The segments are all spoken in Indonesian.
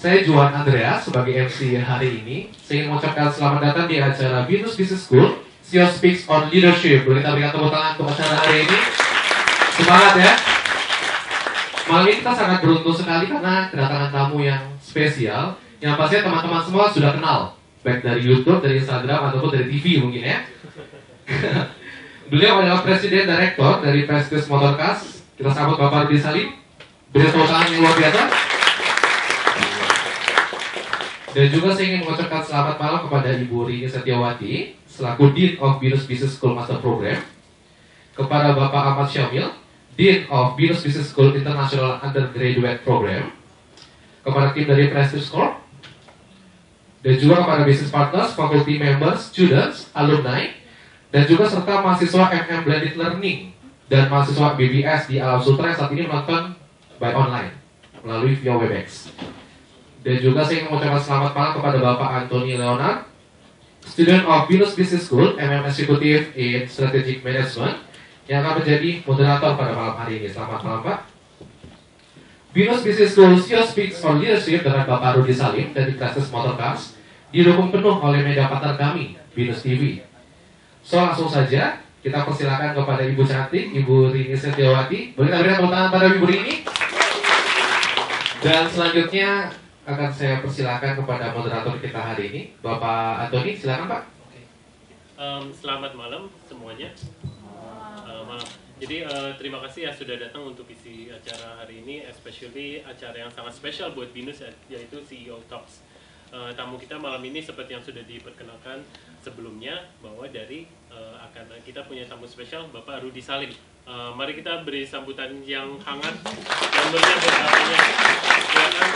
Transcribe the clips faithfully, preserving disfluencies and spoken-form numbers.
Saya Juan Andreas sebagai M C hari ini. Saya ingin mengucapkan selamat datang di acara BINUS Business School. C E O Speaks on Leadership. Boleh kita berikan tepuk tangan untuk acara hari ini. Semangat ya. Malam ini kita sangat beruntung sekali karena kedatangan tamu yang spesial. Yang pastinya teman-teman semua sudah kenal, baik dari YouTube, dari Instagram, ataupun dari T V mungkin ya. Beliau adalah Presiden Direktur dari Richest Motorcars. Kita sambut Bapak Rudy Salim. Beri tepuk tangan yang luar biasa. Dan juga saya ingin mengucapkan selamat malam kepada Ibu Rini Setiawati selaku Dean of BINUS Business School Master Program, kepada Bapak Ahmad Syamil, Dean of BINUS Business School International Undergraduate Program, kepada tim dari Richest Corp, dan juga kepada business partners, faculty members, students, alumni, dan juga serta mahasiswa M M Blended Learning dan mahasiswa B B S di Alam Sutra yang saat ini menonton by online melalui via Webex. Dan juga saya ingin mengucapkan selamat malam kepada Bapak Anthony Leonard, student of BINUS Business School, M M Executive in Strategic Management, yang akan menjadi moderator pada malam hari ini. Selamat malam Pak. BINUS Business School C E O Speaks on Leadership dengan Bapak Rudy Salim dari Richest Motorcars didukung penuh oleh media partner kami, BINUS T V. So langsung saja kita persilakan kepada Ibu cantik, Ibu Rini Setiawati. Boleh kita berikan tepuk tangan pada Ibu Rini. Dan selanjutnya akan saya persilakan kepada moderator kita hari ini, Bapak Anthony. Silakan Pak. Oke. Um, selamat malam semuanya. Uh, malam. Jadi uh, terima kasih ya sudah datang untuk isi acara hari ini, especially acara yang sangat spesial buat BINUS yaitu C E O Talks. Uh, tamu kita malam ini seperti yang sudah diperkenalkan sebelumnya bahwa dari uh, akan kita punya tamu spesial Bapak Rudy Salim. Uh, mari kita beri sambutan yang hangat dan meriah buat bapaknya. Silakan.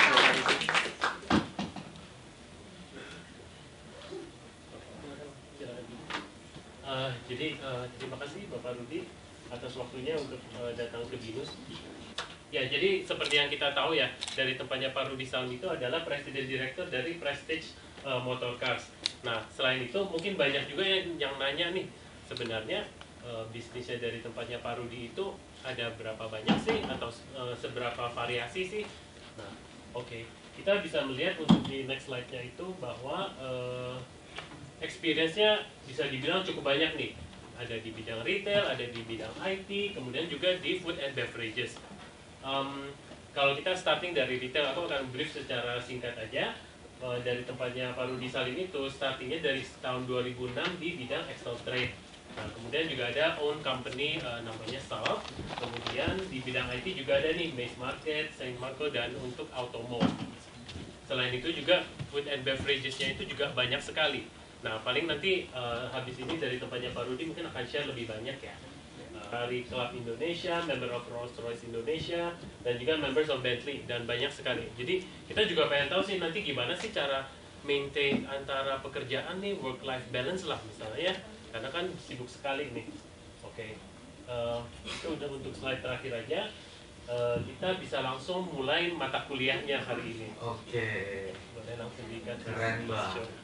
Uh, jadi uh, terima kasih Bapak Rudy atas waktunya untuk uh, datang ke BINUS. Ya, jadi seperti yang kita tahu ya, dari tempatnya Pak Rudy Salim itu adalah Presiden Direktur dari Prestige uh, Motorcars. Nah, selain itu mungkin banyak juga yang, yang nanya nih, sebenarnya uh, bisnisnya dari tempatnya Pak Rudy itu ada berapa banyak sih, atau uh, seberapa variasi sih? Nah, oke, okay. Kita bisa melihat untuk di next slide-nya itu bahwa uh, experience-nya bisa dibilang cukup banyak nih. Ada di bidang retail, ada di bidang I T, kemudian juga di food and beverages. Um, kalau kita starting dari retail, aku akan brief secara singkat aja. Uh, dari tempatnya Pak Rudy Salim itu startingnya dari tahun dua ribu enam di bidang external trade. Nah, kemudian juga ada own company uh, namanya Salt. Kemudian di bidang I T juga ada nih Mass Market, Saint Marco, dan untuk Automo. Selain itu juga food and beverages-nya itu juga banyak sekali. Nah, paling nanti uh, habis ini dari tempatnya Pak Rudy mungkin akan share lebih banyak ya. Dari Club Indonesia, member of Rolls-Royce Indonesia, dan juga members of Bentley, dan banyak sekali. Jadi kita juga pengen tahu sih nanti gimana sih cara maintain antara pekerjaan nih, work-life balance lah misalnya ya, karena kan sibuk sekali nih. Oke, okay. uh, itu udah untuk slide terakhir aja. Uh, kita bisa langsung mulai mata kuliahnya hari ini. Oke. Okay. Boleh langsung dikasih. Keren banget. Oke,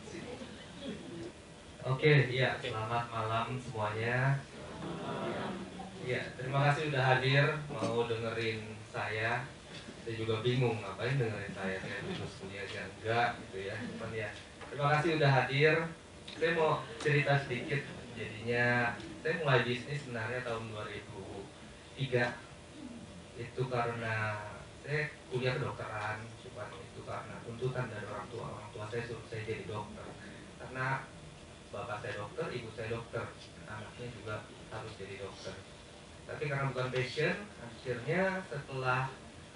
okay, ya. Okay. Selamat malam semuanya. Ya, terima kasih udah hadir, mau dengerin saya. Saya juga bingung ngapain dengerin saya, saya terus kuliah aja enggak gitu ya. Cuman ya, terima kasih udah hadir. Saya mau cerita sedikit. Jadinya saya mulai bisnis sebenarnya tahun dua ribu tiga. Itu karena saya kuliah kedokteran, cuman itu karena tuntutan dari orang tua. Orang tua saya suruh saya jadi dokter. Karena bapak saya dokter, ibu saya dokter, anaknya juga harus jadi dokter. Tapi karena bukan passion, akhirnya setelah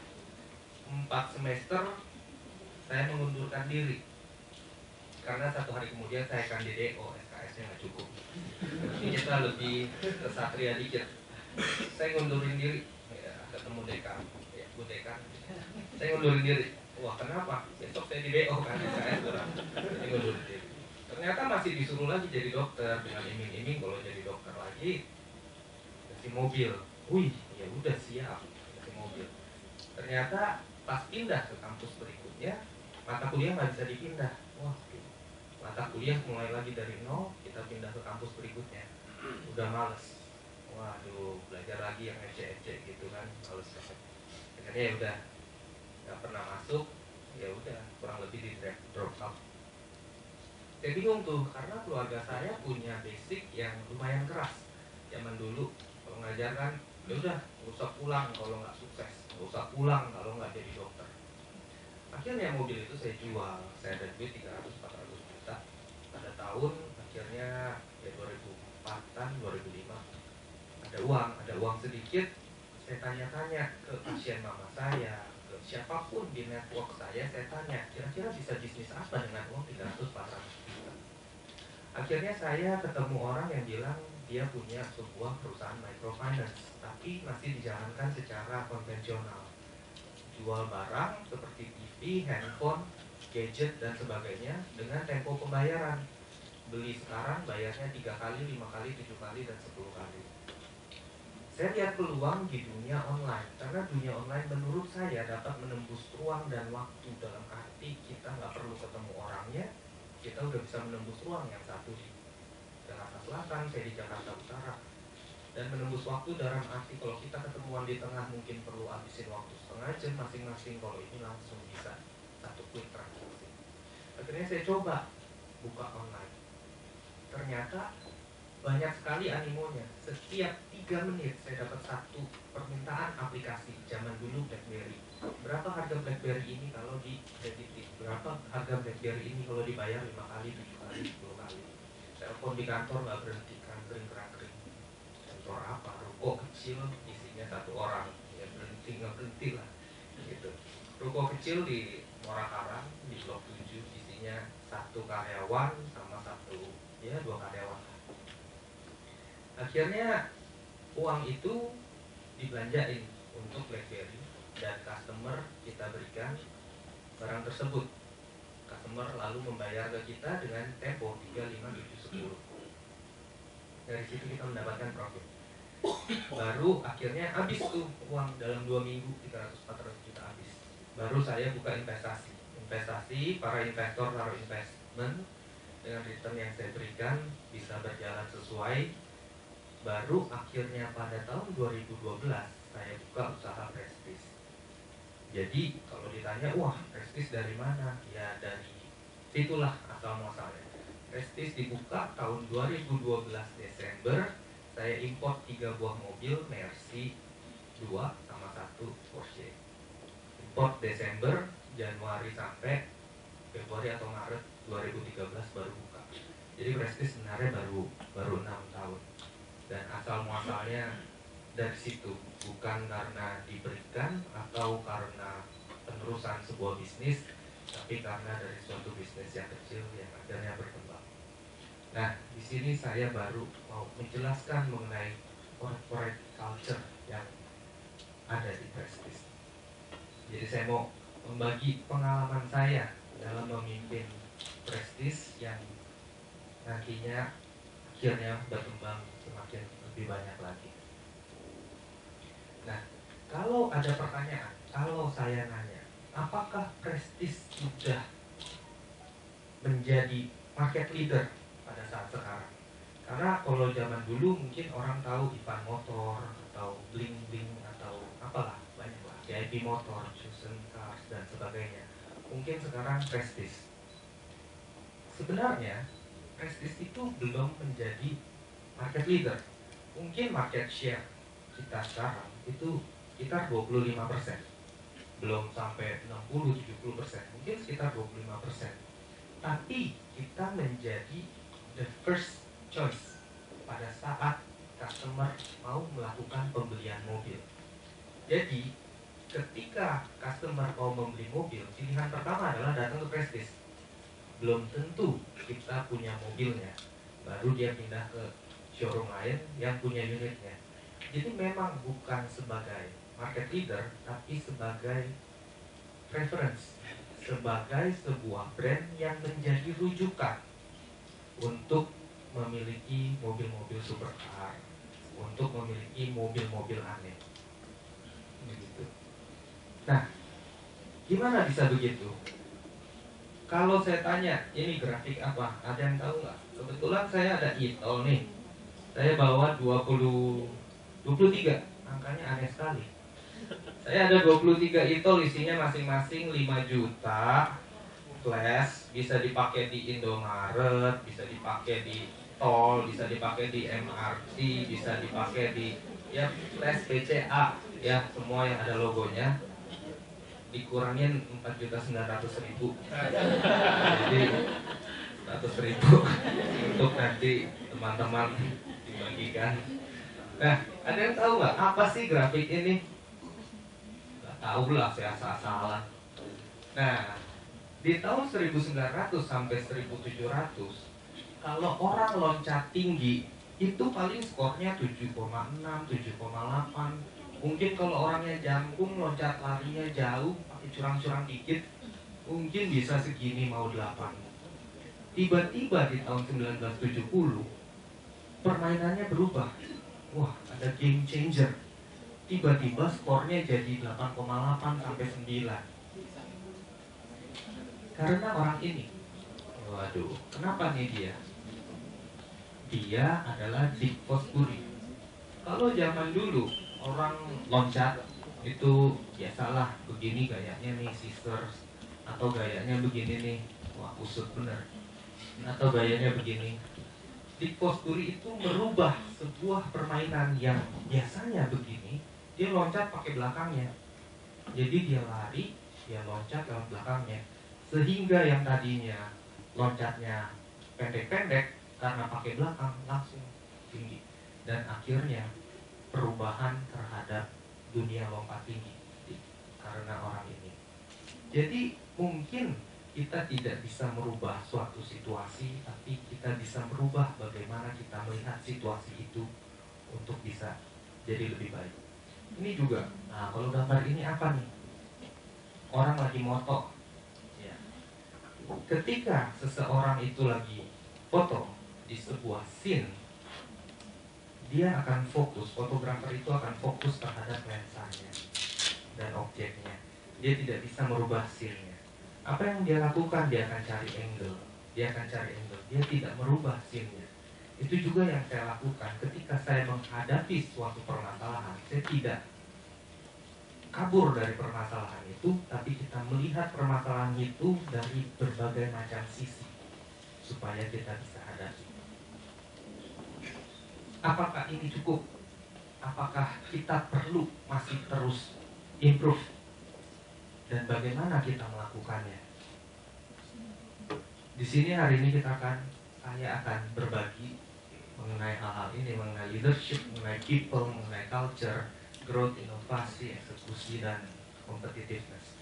empat semester saya mengundurkan diri. Karena satu hari kemudian saya akan D D O, S K S-nya nggak cukup. Jadi kita lebih kesatria dikit. Saya ngundurin diri, ya, ketemu dekan, ya, Bu dekan. Saya ngundurin diri. Wah, kenapa? Besok saya di D O kan, S K S kurang. Jadi ngundurin diri. Ternyata masih disuruh lagi jadi dokter dengan iming-iming kalau jadi dokter lagi. Kasih mobil, wih, ya udah siap, kasih mobil. Ternyata pas pindah ke kampus berikutnya, mata kuliah nggak bisa dipindah. Wah, mata kuliah mulai lagi dari nol, kita pindah ke kampus berikutnya, udah males. Waduh, belajar lagi yang ece-ece gitu kan, males banget. Akhirnya ya udah, nggak pernah masuk, ya udah tapi di drop out. Saya bingung tuh, karena keluarga saya punya basic yang lumayan keras. Zaman dulu kalau ngajar kan, ya udah nggak usah pulang kalau nggak sukses, nggak usah pulang kalau nggak jadi dokter. Akhirnya mobil itu saya jual, saya ada duit tiga ratus sampai empat ratus juta pada tahun. Akhirnya ya dua ribu empat-an, dua ribu lima ada uang, ada uang sedikit. Saya tanya-tanya ke pasien mama saya, ke siapapun di network saya, saya tanya kira-kira bisa bisnis apa dengan uang tiga ratus sampai empat ratus juta. Akhirnya saya ketemu orang yang bilang dia punya sebuah perusahaan microfinance, tapi masih dijalankan secara konvensional, jual barang seperti T V, handphone, gadget dan sebagainya dengan tempo pembayaran. Beli sekarang bayarnya tiga kali, lima kali, tujuh kali dan sepuluh kali. Saya lihat peluang di dunia online, karena dunia online menurut saya dapat menembus ruang dan waktu, dalam arti kita nggak perlu ketemu orangnya, kita udah bisa menembus ruang. Yang satu di Jakarta Selatan, saya di Jakarta Utara. Dan menembus waktu dalam arti kalau kita ketemuan di tengah mungkin perlu habisin waktu setengah jam masing-masing, kalau ini langsung bisa satu klik transaksi. Akhirnya saya coba buka online. Ternyata banyak sekali animonya. Setiap tiga menit saya dapat satu permintaan aplikasi. Zaman dulu BlackBerry. Berapa harga BlackBerry ini kalau dikreditin? Berapa harga BlackBerry ini kalau dibayar lima kali, tujuh kali, sepuluh kali? Telepon di kantor nggak berhenti, kering kering. Kantor apa? Ruko kecil isinya satu orang. Ya berhenti nggak berhenti lah. Gitu. Ruko kecil di Morakarang di Blok tujuh isinya satu karyawan sama satu ya dua karyawan. Akhirnya uang itu dibelanjain untuk BlackBerry dan customer kita berikan barang tersebut. Customer lalu membayar ke kita dengan tempo tiga, lima, tujuh, sepuluh. Dari situ kita mendapatkan profit. Baru akhirnya habis tuh uang dalam dua minggu tiga ratus sampai empat ratus juta habis. Baru saya buka investasi. Investasi, para investor taruh investment dengan return yang saya berikan bisa berjalan sesuai. Baru akhirnya pada tahun dua ribu dua belas saya buka usaha prestis. Jadi kalau ditanya, wah prestis dari mana? Ya dari situlah asal muasalnya. Prestis dibuka tahun dua ribu dua belas Desember. Saya import tiga buah mobil Mercy dua sama satu Porsche. Import Desember, Januari sampai Februari atau Maret dua ribu tiga belas baru buka. Jadi prestis sebenarnya baru baru enam tahun. Dan asal muasalnya dari situ, bukan karena diberikan atau karena penerusan sebuah bisnis, tapi karena dari suatu bisnis yang kecil yang akhirnya berkembang. Nah, di sini saya baru mau menjelaskan mengenai corporate culture yang ada di prestis. Jadi saya mau membagi pengalaman saya dalam memimpin prestis yang nantinya akhirnya berkembang semakin lebih banyak lagi. Nah, kalau ada pertanyaan, kalau saya nanya, apakah prestis sudah menjadi market leader pada saat sekarang? Karena kalau zaman dulu mungkin orang tahu Ivan Motor atau Bling Bling atau apalah, banyak lah, V I P Motor, Chosen Cars dan sebagainya. Mungkin sekarang prestis. Sebenarnya prestis itu belum menjadi market leader. Mungkin market share kita sekarang itu sekitar dua puluh lima persen. Belum sampai enam puluh sampai tujuh puluh persen. Mungkin sekitar dua puluh lima persen. Tapi kita menjadi the first choice pada saat customer mau melakukan pembelian mobil. Jadi ketika customer mau membeli mobil, pilihan pertama adalah datang ke prestis. Belum tentu kita punya mobilnya, baru dia pindah ke showroom lain yang punya unitnya. Jadi memang bukan sebagai market leader, tapi sebagai reference, sebagai sebuah brand yang menjadi rujukan untuk memiliki mobil-mobil supercar, untuk memiliki mobil-mobil aneh. Begitu. Nah, gimana bisa begitu? Kalau saya tanya, ini grafik apa? Ada yang tahu nggak? Kebetulan saya ada e-tol nih. Saya bawa dua puluh, dua puluh tiga, angkanya aneh sekali. Saya ada dua puluh tiga e-tol, isinya masing-masing lima juta, flash, bisa dipakai di Indomaret, bisa dipakai di tol, bisa dipakai di M R T, bisa dipakai di ya flash B C A, ya semua yang ada logonya. Dikurangin empat juta sembilan ratus ribu, jadi seratus ribu untuk nanti teman-teman dibagikan. Nah, ada yang tahu nggak apa sih grafik ini? Nggak tahu lah, saya asal-asalan. Nah, di tahun seribu sembilan ratus sampai seribu tujuh ratus, kalau orang loncat tinggi itu paling skornya tujuh koma enam, tujuh koma delapan. Mungkin kalau orangnya jangkung, loncat larinya jauh, pakai curang-curang dikit, mungkin bisa segini mau delapan. Tiba-tiba di tahun seribu sembilan ratus tujuh puluh, permainannya berubah. Wah, ada game changer. Tiba-tiba skornya jadi delapan koma delapan sampai sembilan. Karena orang ini. Waduh, kenapa nih dia? Dia adalah Dick Fosbury. Kalau zaman dulu orang loncat itu biasalah begini gayanya nih, scissors, atau gayanya begini nih, wah kusut bener, atau gayanya begini. Dick Fosbury itu merubah sebuah permainan yang biasanya begini, dia loncat pakai belakangnya. Jadi dia lari, dia loncat lewat belakangnya, sehingga yang tadinya loncatnya pendek-pendek karena pakai belakang langsung tinggi. Dan akhirnya perubahan terhadap dunia lompat tinggi karena orang ini. Jadi mungkin kita tidak bisa merubah suatu situasi, tapi kita bisa merubah bagaimana kita melihat situasi itu untuk bisa jadi lebih baik. Ini juga, nah kalau gambar ini apa nih? Orang lagi moto ya. Ketika seseorang itu lagi foto di sebuah scene, dia akan fokus, fotografer itu akan fokus terhadap lensanya dan objeknya. Dia tidak bisa merubah scene-nya. Apa yang dia lakukan? Dia akan cari angle. Dia akan cari angle. Dia tidak merubah scene-nya. Itu juga yang saya lakukan ketika saya menghadapi suatu permasalahan. Saya tidak kabur dari permasalahan itu, tapi kita melihat permasalahan itu dari berbagai macam sisi supaya kita bisa hadapi. Apakah ini cukup? Apakah kita perlu masih terus improve? Dan bagaimana kita melakukannya? Di sini hari ini kita akan, saya akan berbagi mengenai hal-hal ini, mengenai leadership, mengenai people, mengenai culture, growth, inovasi, eksekusi, dan competitiveness.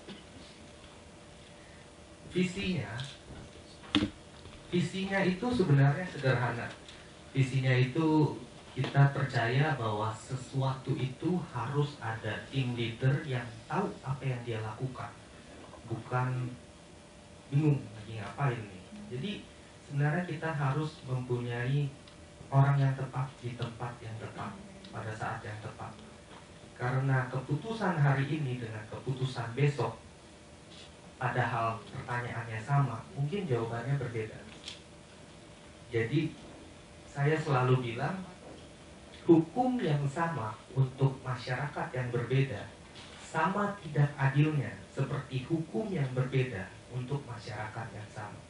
Visinya, visinya itu sebenarnya sederhana. Visinya itu kita percaya bahwa sesuatu itu harus ada tim leader yang tahu apa yang dia lakukan, bukan bingung lagi ngapain nih. Jadi sebenarnya kita harus mempunyai orang yang tepat di tempat yang tepat pada saat yang tepat. Karena keputusan hari ini dengan keputusan besok, padahal pertanyaannya sama, mungkin jawabannya berbeda. Jadi saya selalu bilang, hukum yang sama untuk masyarakat yang berbeda sama tidak adilnya seperti hukum yang berbeda untuk masyarakat yang sama.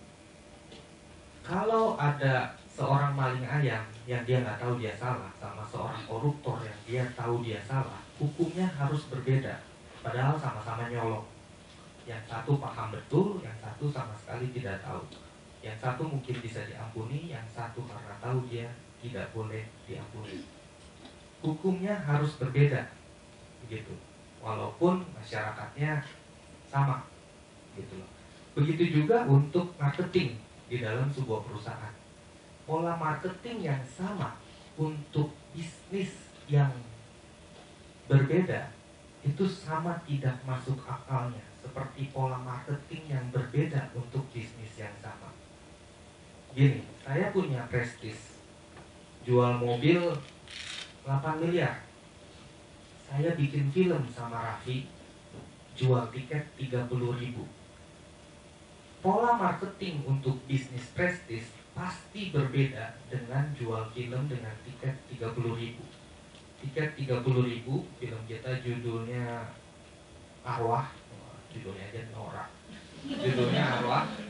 Kalau ada seorang maling ayam yang dia nggak tahu dia salah, sama seorang koruptor yang dia tahu dia salah, hukumnya harus berbeda. Padahal sama-sama nyolong. Yang satu paham betul, yang satu sama sekali tidak tahu. Yang satu mungkin bisa diampuni, yang satu karena tahu dia tidak boleh diampuni. Hukumnya harus berbeda, begitu. Walaupun masyarakatnya sama, gitu loh. Begitu juga untuk marketing di dalam sebuah perusahaan. Pola marketing yang sama untuk bisnis yang berbeda itu sama tidak masuk akalnya seperti pola marketing yang berbeda untuk bisnis yang sama. Gini, saya punya prestis, jual mobil delapan miliar. Saya bikin film sama Raffi, jual tiket tiga puluh ribu. Pola marketing untuk bisnis prestis pasti berbeda dengan jual film dengan tiket tiga puluh ribu. Tiket tiga puluh ribu, film kita judulnya Arwah, judulnya aja norak. Judulnya Arwah,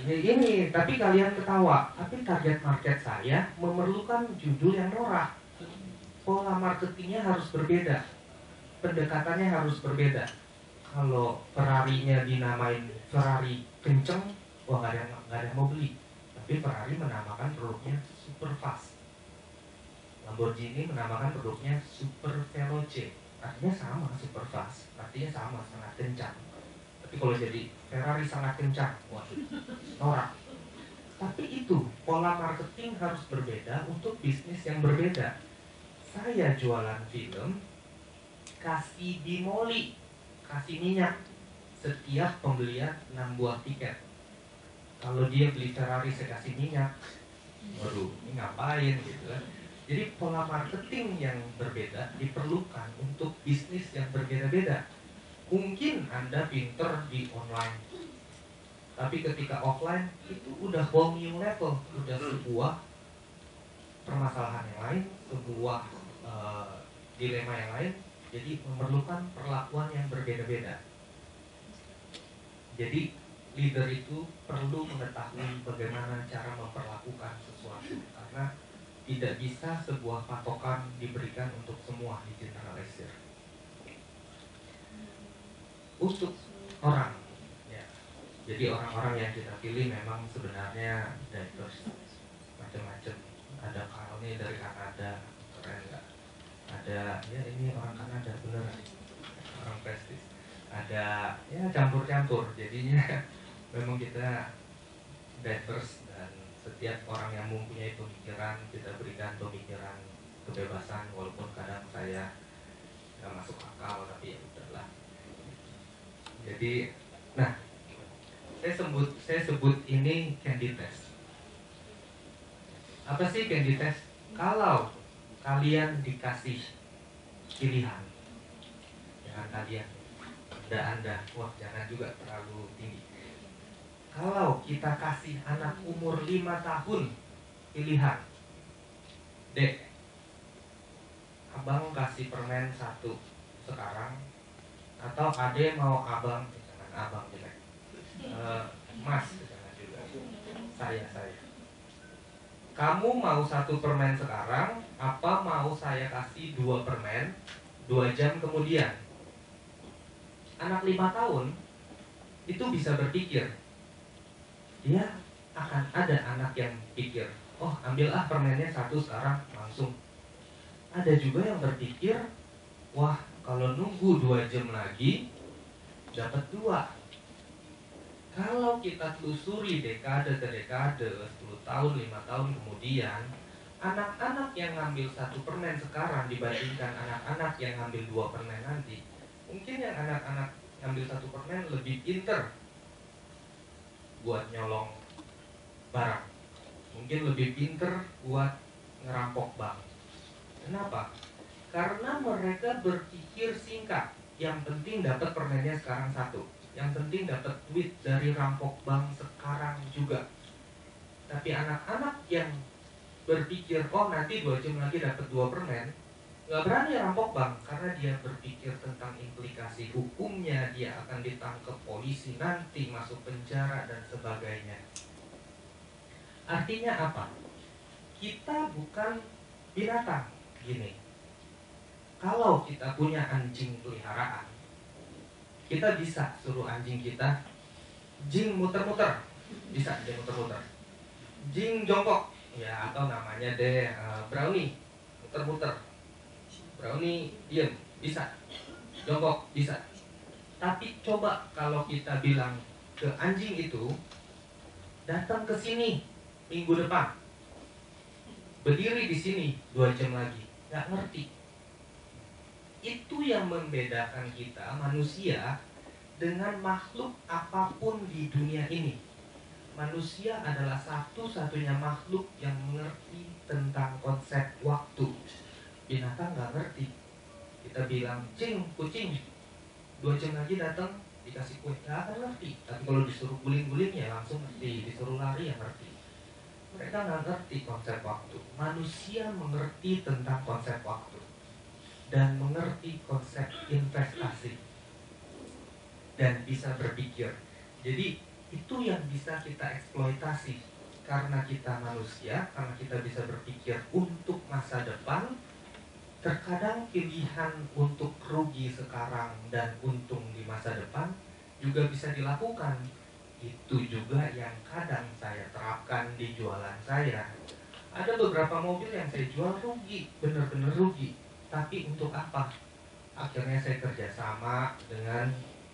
Ini, ini, tapi kalian ketawa. Tapi target market saya memerlukan judul yang norak. Pola marketingnya harus berbeda. Pendekatannya harus berbeda. Kalau Ferrari-nya dinamain Ferrari kenceng, wah nggak ada, nggak ada yang mau beli. Tapi Ferrari menamakan produknya super fast. Lamborghini menamakan produknya super veloce. Artinya sama, super fast. Artinya sama, sangat kencang. Tapi kalau jadi Ferrari sangat kencang, waduh, norak. Tapi itu, pola marketing harus berbeda untuk bisnis yang berbeda. Saya jualan film, kasih bimoli, kasih minyak setiap pembelian enam buah tiket. Kalau dia beli Ferrari saya kasih minyak, waduh, ini ngapain gitu kan. Jadi pola marketing yang berbeda diperlukan untuk bisnis yang berbeda-beda. Mungkin Anda pinter di online, tapi ketika offline itu udah whole new level, udah sebuah permasalahan yang lain, sebuah uh, dilema yang lain. Jadi memerlukan perlakuan yang berbeda-beda. Jadi leader itu perlu mengetahui bagaimana cara memperlakukan sesuatu, karena tidak bisa sebuah patokan diberikan untuk semua, di generalisir. Untuk orang, ya. Jadi orang-orang yang kita pilih memang sebenarnya diverse, macam-macam. Ada Carl nih dari Kanada, keren nggak? Ada, ya ini orang Kanada bener, orang prestis. Ada, ya campur-campur. Jadinya memang kita diverse, dan setiap orang yang mempunyai pemikiran kita berikan pemikiran kebebasan, walaupun kadang saya nggak masuk akal, tapi ya udahlah. Jadi, nah, saya sebut saya sebut ini candy test. Apa sih candy test? Kalau kalian dikasih pilihan, jangan kalian, anda anda, wah jangan juga terlalu tinggi. Kalau kita kasih anak umur lima tahun pilihan, Dek, abang kasih permen satu sekarang, atau ade mau abang, jangan abang jelek, uh, mas jangan juga, saya saya. Kamu mau satu permen sekarang, apa mau saya kasih dua permen dua jam kemudian? Anak lima tahun itu bisa berpikir. Dia akan ada anak yang pikir, oh ambil ah permennya satu sekarang langsung. Ada juga yang berpikir, wah kalau nunggu dua jam lagi dapat dua. Kalau kita telusuri dekade ke dekade, sepuluh tahun, lima tahun kemudian, anak-anak yang ngambil satu permen sekarang dibandingkan anak-anak yang ngambil dua permen nanti, mungkin yang anak-anak ngambil satu permen lebih pinter buat nyolong barang, mungkin lebih pinter buat ngerampok bank. Kenapa? Karena mereka berpikir singkat. Yang penting dapat permennya sekarang satu, yang penting dapat duit dari rampok bank sekarang juga. Tapi anak-anak yang berpikir, oh nanti dua jam lagi dapat dua permen, nggak berani rampok bank, karena dia berpikir tentang implikasi hukumnya, dia akan ditangkap polisi nanti, masuk penjara dan sebagainya. Artinya apa? Kita bukan binatang. Gini, kalau kita punya anjing peliharaan, kita bisa suruh anjing kita, jing muter-muter, bisa dia muter-muter. Jing jongkok, ya atau namanya deh uh, brownie, muter-muter. Brownie diem, bisa. Jongkok, bisa. Tapi coba kalau kita bilang ke anjing itu, datang ke sini minggu depan, berdiri di sini dua jam lagi, nggak ngerti. Itu yang membedakan kita manusia dengan makhluk apapun di dunia ini. Manusia adalah satu-satunya makhluk yang mengerti tentang konsep waktu. Binatang nggak ngerti. Kita bilang, cing, kucing, dua jam lagi datang dikasih kue, nggak akan ngerti. Tapi kalau disuruh guling-guling ya langsung ngerti, disuruh lari ya ngerti. Mereka nggak ngerti konsep waktu. Manusia mengerti tentang konsep waktu dan mengerti konsep investasi dan bisa berpikir. Jadi itu yang bisa kita eksploitasi. Karena kita manusia, karena kita bisa berpikir untuk masa depan, terkadang pilihan untuk rugi sekarang dan untung di masa depan juga bisa dilakukan. Itu juga yang kadang saya terapkan di jualan saya. Ada beberapa mobil yang saya jual rugi, benar-benar rugi. Tapi untuk apa? Akhirnya saya kerjasama dengan,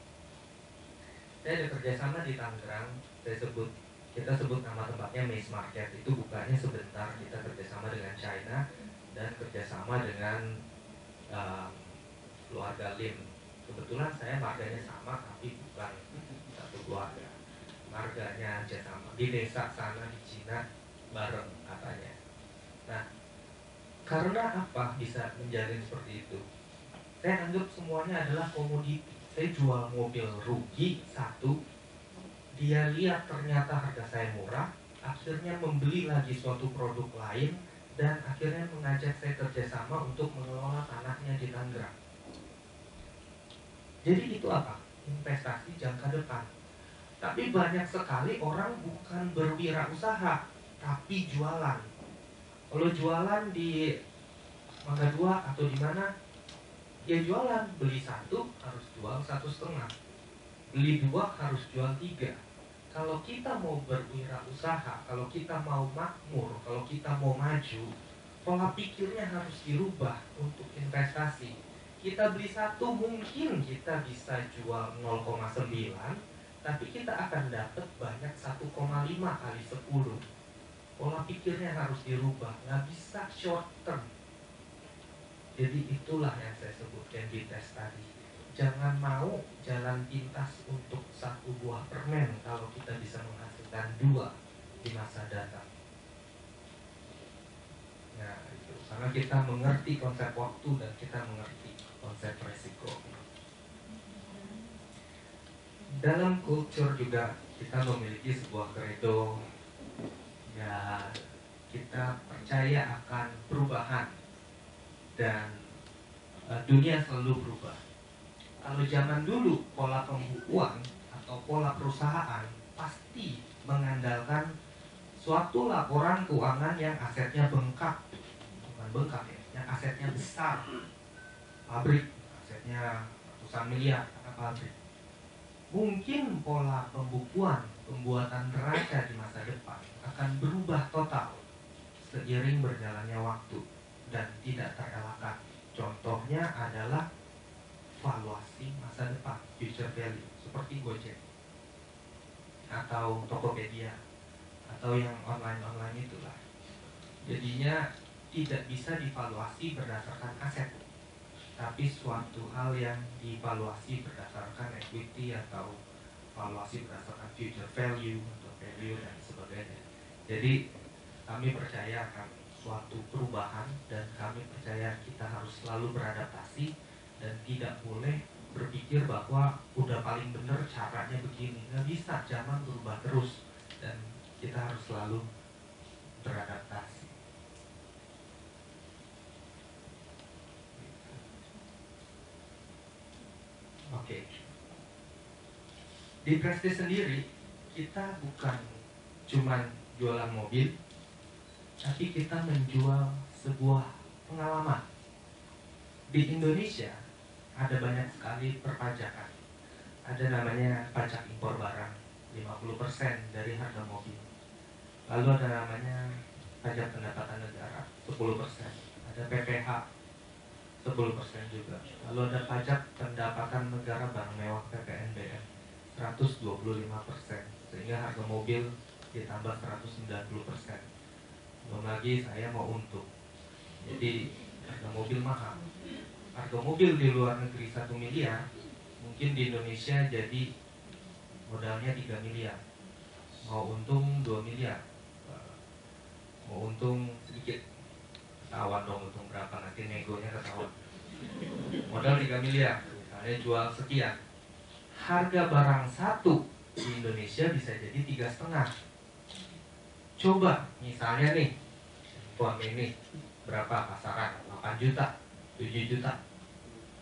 saya ada kerjasama di Tangerang. Saya sebut, kita sebut nama tempatnya Maze Market. Itu bukanya sebentar. Kita kerjasama dengan China dan kerjasama dengan uh, keluarga Lim. Kebetulan saya marganya sama, tapi bukan satu keluarga. Marganya aja sama. Di desa sana di Cina bareng katanya. Nah, karena apa bisa menjalin seperti itu? Saya anggap semuanya adalah komoditi. Saya jual mobil rugi satu, dia lihat ternyata harga saya murah, akhirnya membeli lagi suatu produk lain, dan akhirnya mengajak saya kerjasama untuk mengelola tanahnya di Tangerang. Jadi itu apa? Investasi jangka depan. Tapi banyak sekali orang bukan berwirausaha, tapi jualan. Kalau jualan di Mangga Dua atau di mana, dia jualan, beli satu harus jual satu setengah, beli dua harus jual tiga. Kalau kita mau berwirausaha, kalau kita mau makmur, kalau kita mau maju, pola pikirnya harus dirubah untuk investasi. Kita beli satu mungkin kita bisa jual nol koma sembilan, tapi kita akan dapat banyak satu koma lima kali sepuluh. Pola pikirnya harus dirubah, nggak bisa short term. Jadi itulah yang saya sebutkan di tes tadi. Jangan mau jalan pintas untuk satu buah permen kalau kita bisa menghasilkan dua di masa datang. Nah, itu karena kita mengerti konsep waktu dan kita mengerti konsep resiko. Dalam culture juga kita memiliki sebuah credo, ya kita percaya akan perubahan. Dan uh, dunia selalu berubah. Kalau zaman dulu pola pembukuan atau pola perusahaan pasti mengandalkan suatu laporan keuangan yang asetnya bengkak, bukan bengkak ya, yang asetnya besar, pabrik asetnya ratusan miliar karena pabrik. Mungkin pola pembukuan, pembuatan neraca di masa depan akan berubah total seiring berjalannya waktu dan tidak terelakkan. Contohnya adalah valuasi masa depan, future value, seperti Gojek atau Tokopedia atau yang online-online itulah. Jadinya tidak bisa divaluasi berdasarkan aset, tapi suatu hal yang divaluasi berdasarkan equity atau valuasi berdasarkan future value atau value dan sebagainya. Jadi kami percaya akan suatu perubahan dan kami percaya kita harus selalu beradaptasi dan tidak boleh berpikir bahwa udah paling benar caranya begini. Nggak bisa, zaman berubah terus dan kita harus selalu beradaptasi. Oke, di Prestige sendiri kita bukan cuman jualan mobil, tapi kita menjual sebuah pengalaman. Di Indonesia ada banyak sekali perpajakan. Ada namanya pajak impor barang, lima puluh persen dari harga mobil. Lalu ada namanya pajak pendapatan negara, sepuluh persen. Ada P P H, sepuluh persen juga. Lalu ada pajak pendapatan negara barang mewah, P P N B M, seratus dua puluh lima persen. Sehingga harga mobil ditambah seratus sembilan puluh persen. Belum lagi saya mau untung. Jadi harga mobil mahal. Harga mobil di luar negeri satu miliar, mungkin di Indonesia jadi modalnya tiga miliar. Mau untung dua miliar. Mau untung sedikit, ketahuan dong untung berapa, nanti negonya ketahuan. Modal tiga miliar, misalnya jual sekian. Harga barang satu di Indonesia bisa jadi tiga setengah. Coba misalnya nih, handphone ini berapa pasaran? delapan juta, tujuh juta.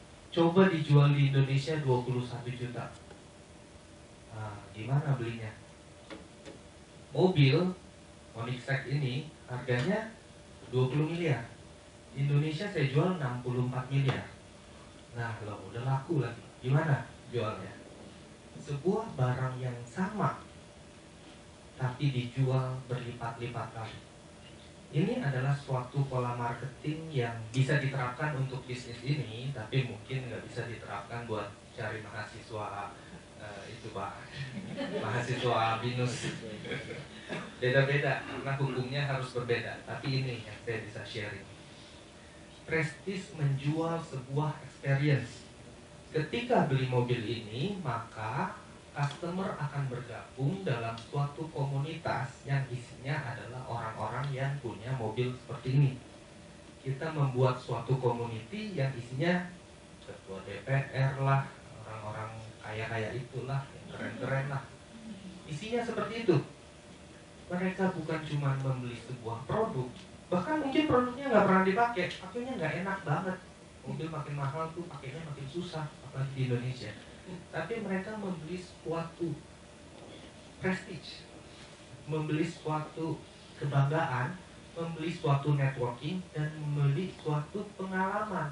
Coba dijual di Indonesia dua puluh satu juta. Nah, gimana belinya? mobil Koenigsegg ini harganya dua puluh miliar. Indonesia saya jual enam puluh empat miliar. Nah, loh, udah laku lagi. Gimana jualnya? Sebuah barang yang sama tapi dijual berlipat-lipat kali. Ini adalah suatu pola marketing yang bisa diterapkan untuk bisnis ini, tapi mungkin nggak bisa diterapkan buat cari mahasiswa uh, itu Pak, mahasiswa BINUS. Beda-beda, karena hukumnya harus berbeda. Tapi ini yang saya bisa sharing. Prestige menjual sebuah experience. Ketika beli mobil ini, maka customer akan bergabung dalam suatu komunitas yang isinya adalah orang-orang yang punya mobil seperti ini. Kita membuat suatu community yang isinya ketua D P R lah, orang-orang kaya-kaya itulah, yang keren-keren lah. Isinya seperti itu. Mereka bukan cuma membeli sebuah produk, bahkan mungkin produknya nggak pernah dipakai, pakainya nggak enak banget. Mobil makin mahal tuh pakainya makin susah, apalagi di Indonesia. Tapi mereka membeli suatu prestige, membeli suatu kebanggaan, membeli suatu networking, dan membeli suatu pengalaman.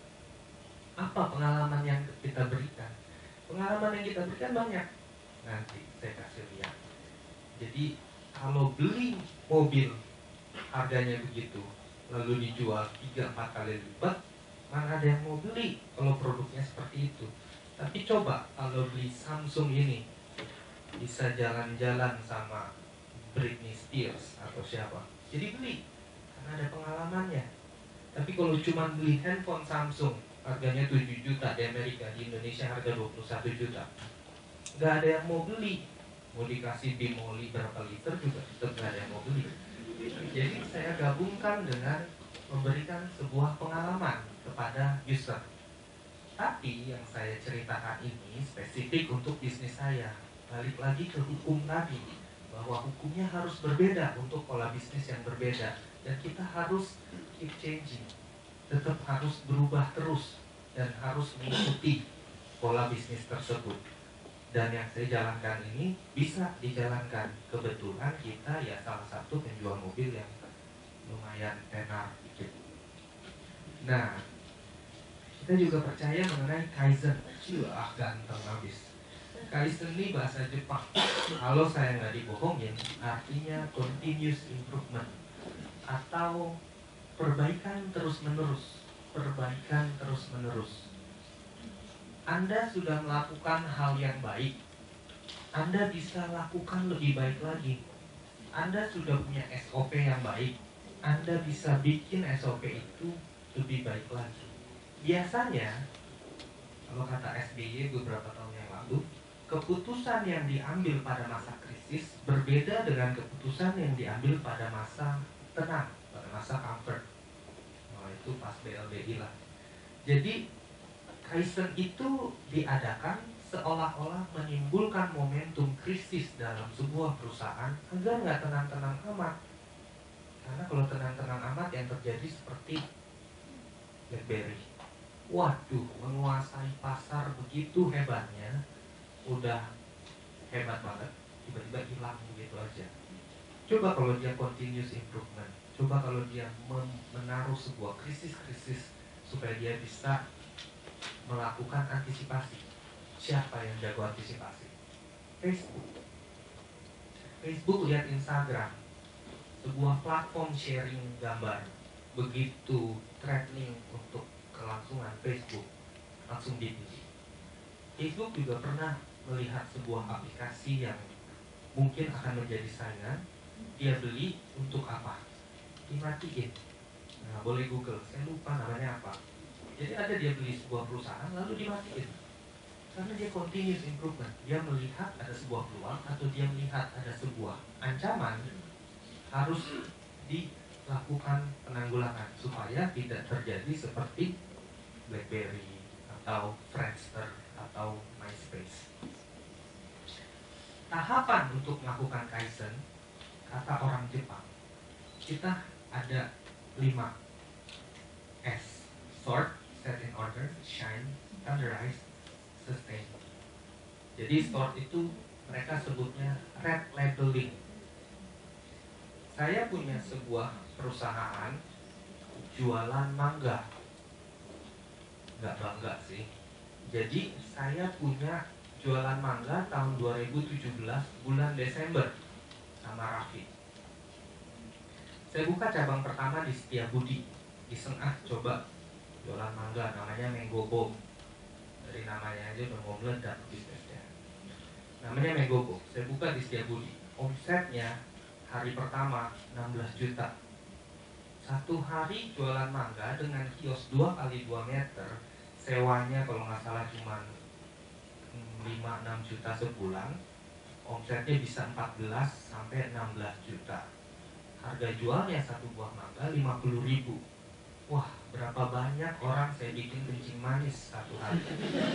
Apa pengalaman yang kita berikan? Pengalaman yang kita berikan banyak. Nanti saya kasih lihat. Jadi kalau beli mobil harganya begitu, lalu dijual tiga empat kali lipat, mana ada yang mau beli kalau produknya seperti itu. Tapi coba kalau beli Samsung ini, bisa jalan-jalan sama Britney Spears atau siapa, jadi beli karena ada pengalamannya. Tapi kalau cuma beli handphone Samsung harganya tujuh juta di Amerika, di Indonesia harga dua puluh satu juta, nggak ada yang mau beli. Mau dikasih bimoli berapa liter juga tetap nggak ada yang mau beli. Jadi saya gabungkan dengan memberikan sebuah pengalaman kepada user. Tapi yang saya ceritakan ini spesifik untuk bisnis saya. Balik lagi ke hukum tadi, bahwa hukumnya harus berbeda untuk pola bisnis yang berbeda. Dan kita harus keep changing, tetap harus berubah terus, dan harus mengikuti pola bisnis tersebut. Dan yang saya jalankan ini bisa dijalankan. Kebetulan kita ya salah satu penjual mobil yang lumayan tenar dikit. Nah, kita juga percaya mengenai Kaizen. Wah, ganteng habis. Kaizen ini bahasa Jepang. Kalau saya nggak dibohongin, artinya continuous improvement atau perbaikan terus-menerus. Perbaikan terus-menerus. Anda sudah melakukan hal yang baik, Anda bisa lakukan lebih baik lagi. Anda sudah punya S O P yang baik, Anda bisa bikin S O P itu lebih baik lagi. Biasanya, kalau kata S B Y beberapa tahun yang lalu, keputusan yang diambil pada masa krisis berbeda dengan keputusan yang diambil pada masa tenang, pada masa comfort. Nah, itu pas B L B I lah. Jadi Kaizen itu diadakan seolah-olah menimbulkan momentum krisis dalam sebuah perusahaan agar nggak tenang-tenang amat. Karena kalau tenang-tenang amat yang terjadi seperti BlackBerry. Waduh, menguasai pasar begitu hebatnya, udah hebat banget, tiba-tiba hilang begitu aja. Coba kalau dia continuous improvement, coba kalau dia menaruh sebuah krisis-krisis supaya dia bisa melakukan antisipasi. Siapa yang jago antisipasi? Facebook. Facebook lihat Instagram, sebuah platform sharing gambar. Begitu threatening untuk kelangsungan Facebook, langsung dipilih. Facebook juga pernah melihat sebuah aplikasi yang mungkin akan menjadi saingan. Dia beli untuk apa? Dimatiin. Nah, boleh Google, saya lupa namanya apa. Jadi ada dia beli sebuah perusahaan lalu dimatiin. Karena dia continuous improvement. Dia melihat ada sebuah peluang atau dia melihat ada sebuah ancaman, harus dilakukan penanggulangan supaya tidak terjadi seperti BlackBerry atau Friendster atau MySpace. Tahapan untuk melakukan Kaizen, kata orang Jepang, kita ada lima S. Sort, set in order, shine, standardize, sustain. Jadi sort itu mereka sebutnya red labeling. saya punya sebuah perusahaan jualan mangga. Nggak bangga sih. Jadi saya punya jualan mangga tahun dua ribu tujuh belas bulan Desember sama Raffi. Saya buka cabang pertama di Setiabudi. Iseng ah coba jualan mangga, namanya Mango Bomb. Dari namanya aja udah mau meledak bisnisnya. Namanya Mango Bomb. Saya buka di Setiabudi. Omsetnya hari pertama enam belas juta. Satu hari jualan mangga dengan kios dua kali dua meter. Sewanya kalau nggak salah cuma lima enam juta sebulan. Omsetnya bisa empat belas sampai enam belas juta. Harga jualnya satu buah mangga lima puluh ribu. Wah, berapa banyak orang saya bikin kencing manis satu hari.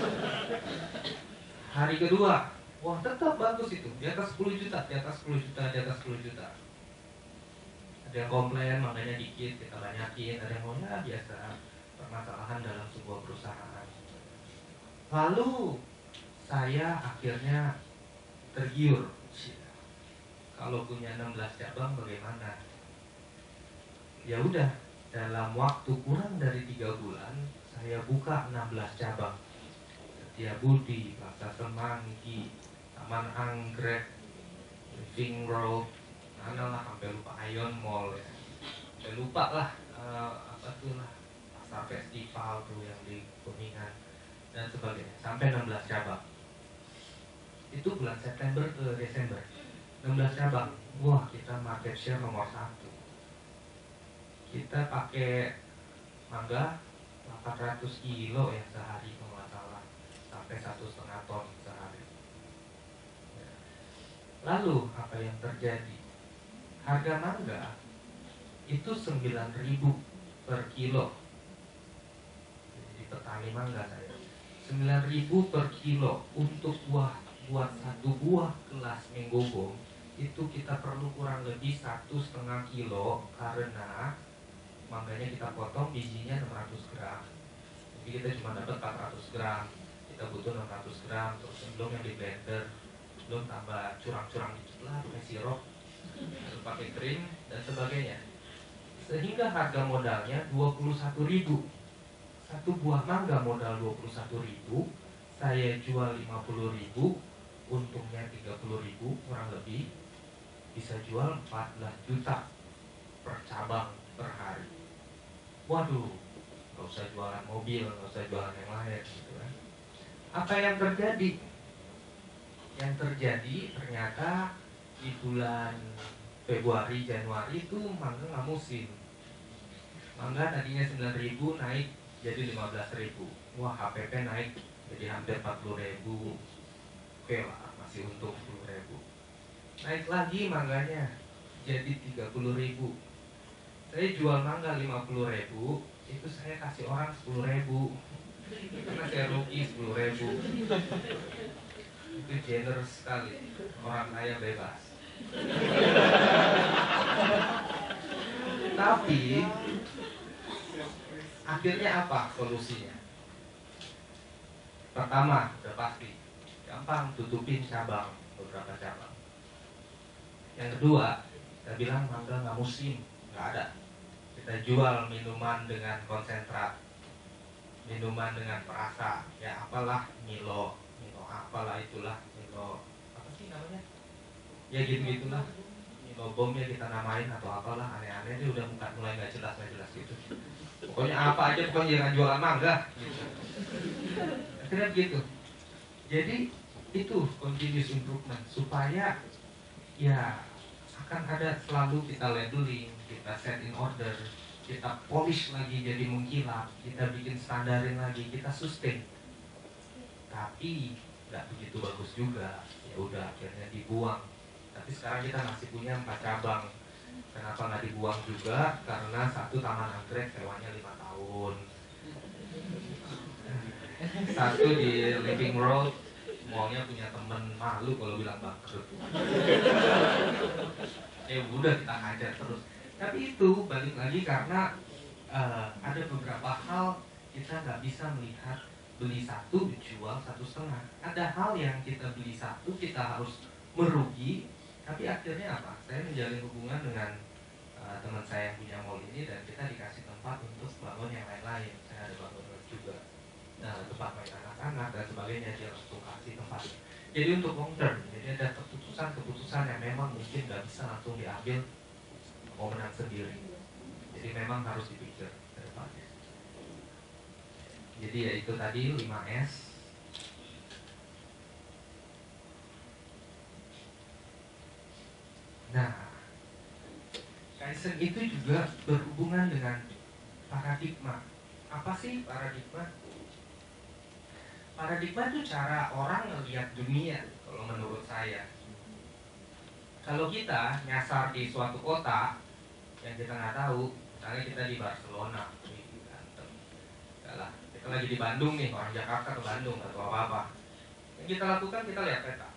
Hari kedua, wah tetap bagus itu, di atas sepuluh juta, di atas sepuluh juta, di atas sepuluh juta. Ada yang komplain, mangganya dikit, kita banyakin. Ada yang maunya biasa, permasalahan dalam sebuah perusahaan. Lalu saya akhirnya tergiur. Kalau punya enam belas cabang bagaimana? Ya udah, dalam waktu kurang dari tiga bulan saya buka enam belas cabang. Setiabudi, Plaza Semanggi, Taman Anggrek, Living Road, mana lah sampai lupa Ion Mall ya. Sampai lupa lah uh, apa tuh lah pasar festival tuh yang di Kuningan dan sebagainya. Sampai enam belas cabang. Itu bulan September ke Desember. enam belas cabang, wah kita market share nomor satu. Kita pakai mangga delapan ratus kilo ya sehari kalau nggak salah, sampai satu setengah ton sehari. Lalu apa yang terjadi? Harga mangga itu sembilan ribu per kilo. Jadi petani mangga saya sembilan ribu per kilo untuk buah buat satu buah kelas Mango Bomb itu kita perlu kurang lebih satu setengah kilo karena mangganya kita potong bijinya enam ratus gram, jadi kita cuma dapat empat ratus gram, kita butuh enam ratus gram, terus belum yang di blender, belum tambah curang-curang dikit lah pakai sirup, terus pakai krim dan sebagainya, sehingga harga modalnya dua puluh satu ribu. Satu buah mangga modal dua puluh satu ribu, saya jual lima puluh ribu, untungnya tiga puluh ribu kurang lebih, bisa jual empat belas juta per cabang per hari. Waduh, nggak usah jualan mobil, nggak usah jualan yang lain gitu kan. Apa yang terjadi? Yang terjadi ternyata di bulan Februari, Januari itu mangga nggak musim. Mangga tadinya sembilan ribu naik jadi lima belas ribu. Wah, H P P naik jadi hampir empat puluh ribu. Oke lah, masih untung sepuluh ribu. Naik lagi mangganya jadi tiga puluh ribu. Saya jual mangga lima puluh ribu, itu saya kasih orang sepuluh ribu karena saya rugi sepuluh ribu. Itu generous sekali, orang kaya bebas. Tapi akhirnya apa solusinya? Pertama, udah pasti gampang, tutupin cabang, beberapa cabang. Yang kedua, kita bilang mangga nggak musim, nggak ada. Kita jual minuman dengan konsentrat, minuman dengan perasa, ya apalah Milo, Milo apalah itulah, Milo apa sih namanya? Ya gitu-gitulah. Milo Bomb ya kita namain atau apalah aneh-aneh, dia udah bukan mulai nggak jelas nggak jelas gitu. Pokoknya apa aja, pokoknya jangan jualan mangga. Gitu. Akhirnya begitu. Jadi itu continuous improvement supaya ya akan ada selalu kita labeling, kita set in order, kita polish lagi jadi mengkilap, kita bikin standarin lagi, kita sustain. Tapi nggak begitu bagus juga, ya udah akhirnya dibuang. Tapi sekarang kita masih punya empat cabang. Kenapa nggak dibuang juga? Karena satu Taman Anggrek sewanya lima tahun, satu di Living Road mallnya punya temen, malu kalau bilang bangkrut. Ya udah kita hajar terus. Tapi itu balik lagi karena uh, ada beberapa hal kita nggak bisa melihat beli satu jual satu setengah. Ada hal yang kita beli satu kita harus merugi, tapi akhirnya apa? Saya menjalin hubungan dengan uh, teman saya yang punya mall ini, dan kita dikasih tempat untuk bangun yang lain-lain. Saya ada bangun juga nah, tempat main anak-anak dan sebagainya, dia langsung kasih tempat. Jadi untuk long term, jadi ada keputusan-keputusan yang memang mungkin nggak bisa langsung diambil mau menang sendiri. Jadi memang harus dipikir ke depannya. Jadi ya itu tadi lima S. Nah, Kaizen itu juga berhubungan dengan paradigma. Apa sih paradigma? Paradigma itu cara orang melihat dunia, kalau menurut saya. Kalau kita nyasar di suatu kota yang kita nggak tahu, misalnya kita di Barcelona, lah, kita lagi di Bandung nih, orang Jakarta ke Bandung atau apa-apa. Yang kita lakukan, kita lihat peta.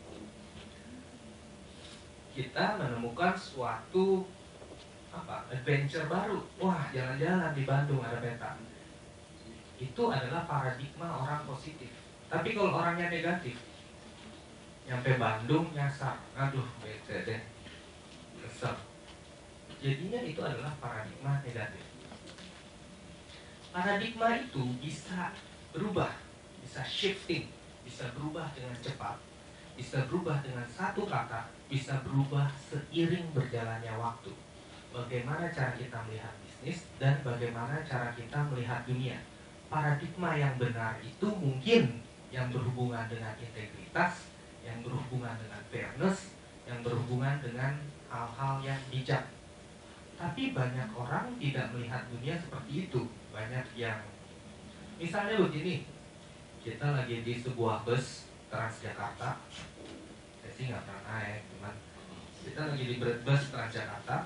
Kita menemukan suatu apa adventure baru. Wah, jalan-jalan di Bandung ada peta. Itu adalah paradigma orang positif. Tapi kalau orangnya negatif, nyampe Bandung nyasar, aduh bete deh, kesel. Jadinya itu adalah paradigma negatif. Paradigma itu bisa berubah, bisa shifting, bisa berubah dengan cepat, bisa berubah dengan satu kata, bisa berubah seiring berjalannya waktu. Bagaimana cara kita melihat bisnis dan bagaimana cara kita melihat dunia. Paradigma yang benar itu mungkin yang berhubungan dengan integritas, yang berhubungan dengan fairness, yang berhubungan dengan hal-hal yang bijak. Tapi banyak orang tidak melihat dunia seperti itu. Banyak yang misalnya begini, kita lagi di sebuah bus Transjakarta. Saya sih nggak pernah naik, cuman kita lagi di bus Transjakarta.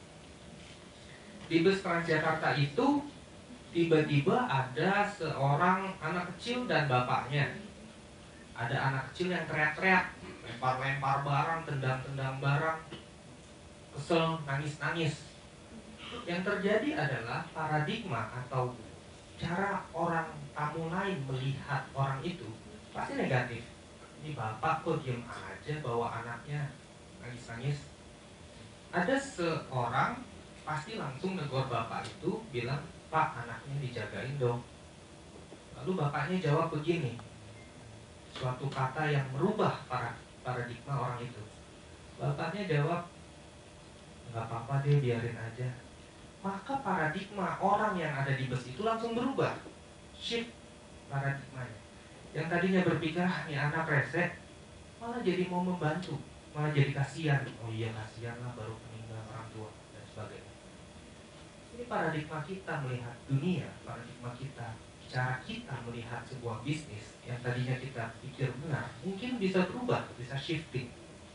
Di bus Transjakarta itu tiba-tiba ada seorang anak kecil dan bapaknya. Ada anak kecil yang teriak-teriak, lempar-lempar barang, tendang-tendang barang, kesel, nangis-nangis. Yang terjadi adalah paradigma atau cara orang tamu lain melihat orang itu pasti negatif. Ini bapak kok diem aja bawa anaknya nangis-nangis. Ada seorang pasti langsung negor bapak itu, bilang, Pak, anaknya dijagain dong. Lalu bapaknya jawab begini, suatu kata yang merubah para paradigma orang itu. Bapaknya jawab, nggak apa-apa deh, biarin aja. Maka paradigma orang yang ada di bus itu langsung berubah, shift paradigmanya. Yang tadinya berpikir, ah, ini anak rese, malah jadi mau membantu, malah jadi kasihan. Oh iya, kasihan lah, baru meninggal orang tua dan sebagainya. Ini paradigma kita melihat dunia, paradigma kita, cara kita melihat sebuah bisnis yang tadinya kita pikir benar, mungkin bisa berubah, bisa shifting.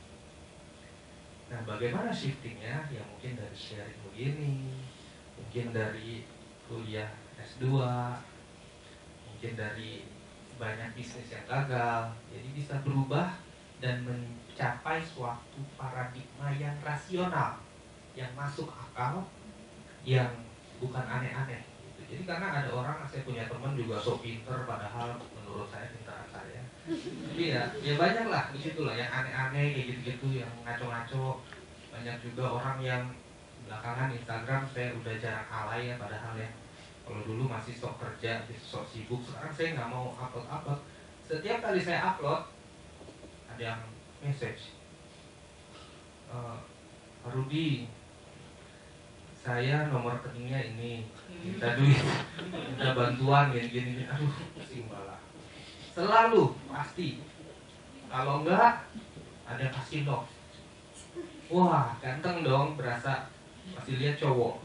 Nah, bagaimana shiftingnya? Ya mungkin dari sharing begini, mungkin dari kuliah S dua, mungkin dari banyak bisnis yang gagal. Jadi bisa berubah dan mencapai suatu paradigma yang rasional, yang masuk akal, yang bukan aneh-aneh gitu. Jadi karena ada orang, saya punya teman juga so pinter, padahal menurut saya pintaran saya. Jadi ya, ya banyak lah di situ lah yang aneh-aneh kayak gitu-gitu, yang ngaco-ngaco. Banyak juga orang yang belakangan Instagram saya udah jarang alay ya, padahal ya kalau dulu masih sok kerja, sok sibuk. Sekarang saya nggak mau upload-upload. Setiap kali saya upload ada yang message, e, Pak Rudy, saya nomor rekeningnya ini, minta duit, minta bantuan, gini-gini. Aduh, simbala. Selalu, pasti. Kalau enggak, ada kasih love. Wah, ganteng dong, berasa masih lihat cowok.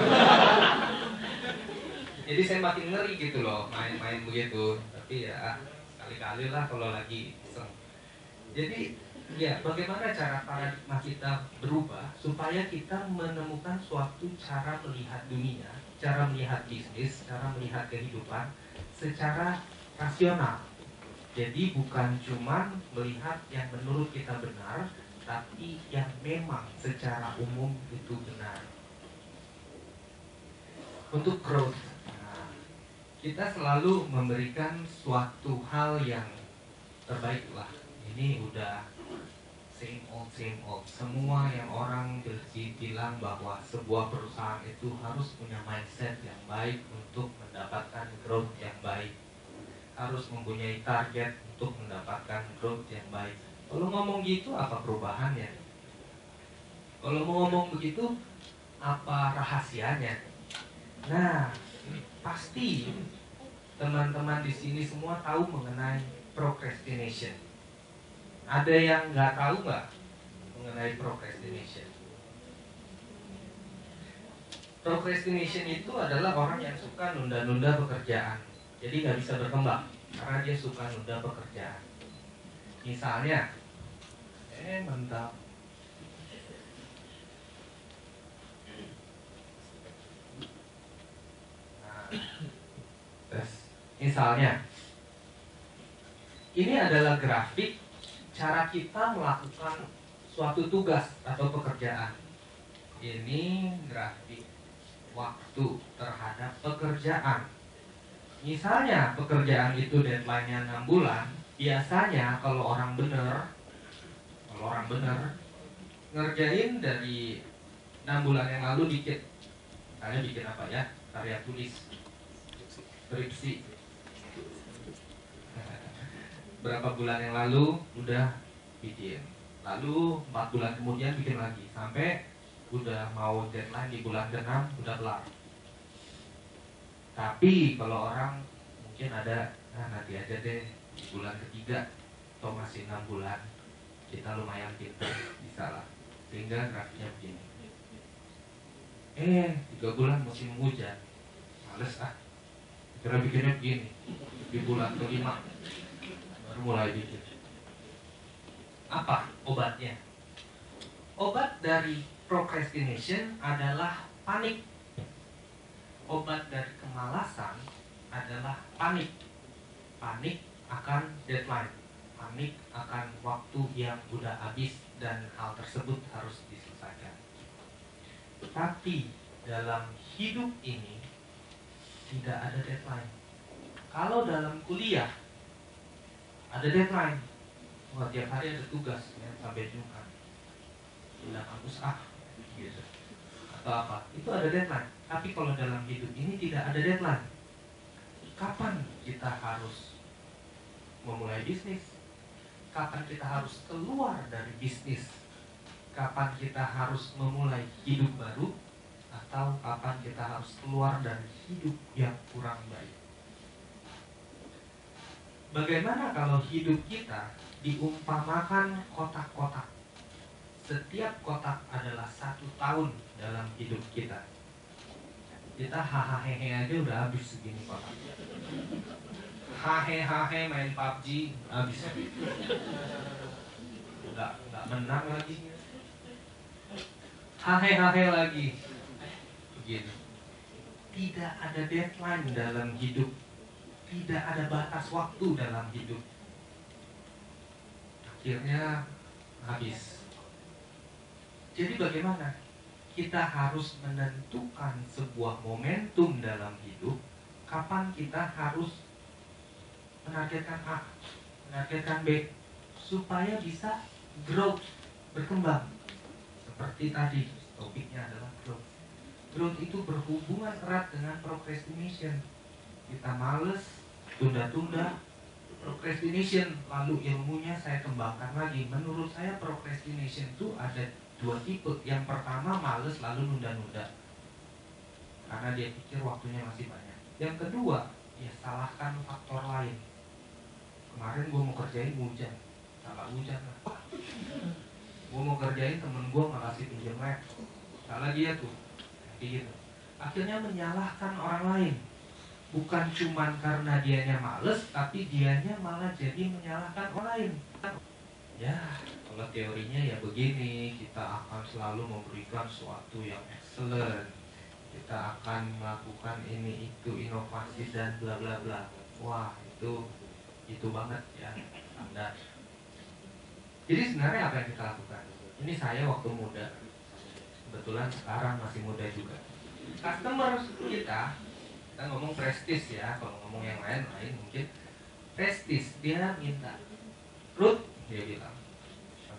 Jadi saya makin ngeri gitu loh, main-main begitu. Tapi ya, sekali-kali lah kalau lagi iseng. Jadi, ya, bagaimana cara paradigma kita berubah supaya kita menemukan suatu cara melihat dunia, cara melihat bisnis, cara melihat kehidupan secara rasional. Jadi bukan cuma melihat yang menurut kita benar, tapi yang memang secara umum itu benar. Untuk growth, nah, kita selalu memberikan suatu hal yang terbaik lah. Ini udah same old, same old. Semua yang orang bilang bahwa sebuah perusahaan itu harus punya mindset yang baik untuk mendapatkan growth yang baik, harus mempunyai target untuk mendapatkan growth yang baik. Kalau ngomong gitu, apa perubahannya? Kalau mau ngomong begitu, apa rahasianya? Nah, pasti teman-teman di sini semua tahu mengenai procrastination. Ada yang nggak tahu nggak mengenai procrastination? Procrastination itu adalah orang yang suka nunda-nunda pekerjaan. Jadi nggak bisa berkembang karena dia suka nunda pekerjaan. Misalnya, eh mantap. Nah, terus, misalnya, ini adalah grafik cara kita melakukan suatu tugas atau pekerjaan. Ini grafik waktu terhadap pekerjaan. Misalnya pekerjaan itu deadline-nya enam bulan, biasanya kalau orang bener, kalau orang bener ngerjain dari enam bulan yang lalu dikit. Misalnya bikin apa ya? Karya tulis, skripsi. Berapa bulan yang lalu udah bikin. Lalu empat bulan kemudian bikin lagi. Sampai udah mau deadline di bulan keenam udah kelar. Tapi kalau orang mungkin ada, nah nanti aja deh di bulan ketiga, atau masih enam bulan, kita lumayan pintar, bisa lah. Sehingga grafiknya begini. Eh, tiga bulan musim hujan, males ah. Kira bikinnya begini. Di bulan kelima baru mulai bikin. Apa obatnya? Obat dari procrastination adalah panik. Obat dari kemalasan adalah panik. Panik akan deadline, panik akan waktu yang udah habis dan hal tersebut harus diselesaikan. Tapi dalam hidup ini tidak ada deadline. Kalau dalam kuliah ada deadline, wah tiap hari ada tugas ya, sampai Jumat. Tidak kampus ah, gitu. Atau apa? Itu ada deadline. Tapi kalau dalam hidup ini tidak ada deadline. Kapan kita harus memulai bisnis? Kapan kita harus keluar dari bisnis? Kapan kita harus memulai hidup baru? Atau kapan kita harus keluar dari hidup yang kurang baik? Bagaimana kalau hidup kita diumpamakan kotak-kotak? Setiap kotak adalah satu tahun dalam hidup kita. Kita hahaha aja udah habis segini kotak. Hahaha main P U B G habis. Nggak nggak menang lagi. Hahaha lagi. Begini. Tidak ada deadline dalam hidup. Tidak ada batas waktu dalam hidup. Akhirnya habis. Jadi bagaimana? Kita harus menentukan sebuah momentum dalam hidup. Kapan kita harus menargetkan A, menargetkan B, supaya bisa growth, berkembang. Seperti tadi, topiknya adalah growth. Growth itu berhubungan erat dengan procrastination. Kita males, tunda-tunda, procrastination. Lalu ilmunya saya kembangkan lagi. Menurut saya procrastination itu ada dua tipe. Yang pertama males lalu nunda-nunda karena dia pikir waktunya masih banyak. Yang kedua, ya salahkan faktor lain. Kemarin gue mau kerjain hujan, salah hujan lah. Gue mau kerjain temen gue nggak kasih pinjam laptop, salah dia tuh. Kayak gitu. Akhirnya menyalahkan orang lain. Bukan cuman karena dianya males, tapi dianya malah jadi menyalahkan orang lain. Ya, kalau teorinya ya begini, kita akan selalu memberikan sesuatu yang excellent. Kita akan melakukan ini itu inovasi dan bla bla bla. Wah, itu itu banget ya, standar. Jadi sebenarnya apa yang kita lakukan? Ini saya waktu muda. Kebetulan sekarang masih muda juga. Customer kita, kita ngomong prestis ya, kalau ngomong yang lain lain mungkin prestis, dia minta Ruth, dia bilang, panggil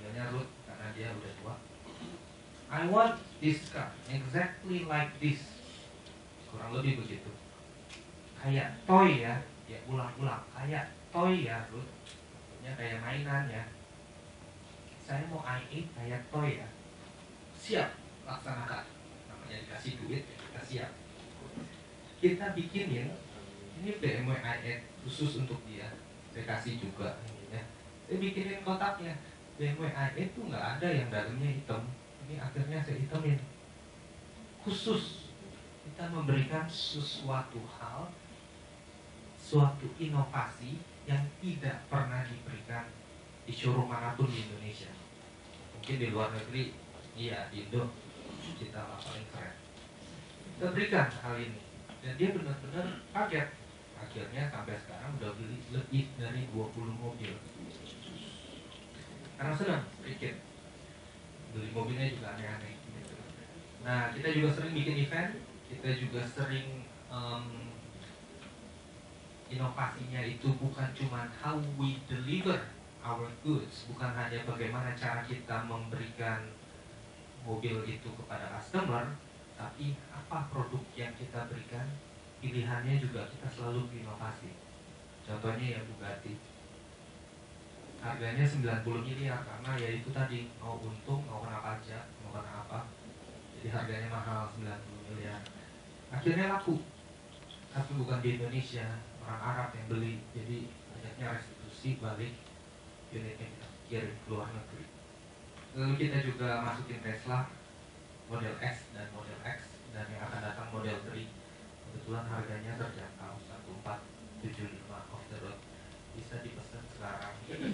namanya Ruth karena dia udah tua. I want this car exactly like this. Kurang lebih begitu. Kayak toy ya, ya ulang-ulang. Kayak toy ya Ruth. Maksudnya kayak mainan ya. Saya mau i eight kayak toy ya. Siap, laksanakan. Namanya dikasih duit, ya kita siap. Kita bikinin ini B M W i eight khusus untuk dia. Saya kasih juga ini ya. Saya bikinin kotaknya. B M W i eight tuh nggak ada yang dalamnya hitam. Ini akhirnya saya hitamin. Khusus kita memberikan sesuatu hal, suatu inovasi yang tidak pernah diberikan di showroom manapun di Indonesia. Mungkin di luar negeri, iya di Indo kita paling keren. Kita berikan hal ini dan dia benar-benar kaget. Akhirnya sampai sekarang udah beli lebih dari dua puluh mobil. Karena senang sedikit beli mobilnya juga aneh-aneh gitu. Nah kita juga sering bikin event, kita juga sering um, inovasinya itu bukan cuma how we deliver our goods, bukan hanya bagaimana cara kita memberikan mobil itu kepada customer, tapi apa produk yang kita berikan, pilihannya juga kita selalu berinovasi. Contohnya ya Bugatti, harganya sembilan puluh miliar karena ya itu tadi, mau untung, mau kena pajak, mau kena apa, jadi harganya mahal sembilan puluh miliar. Akhirnya laku, tapi bukan di Indonesia, orang Arab yang beli, jadi banyaknya restitusi balik, unitnya kita kirim ke luar negeri. Lalu kita juga masukin Tesla model S dan model X, dan yang akan datang model tiga. Kebetulan harganya terjangkau satu empat tujuh lima off the road, bisa dipesan sekarang.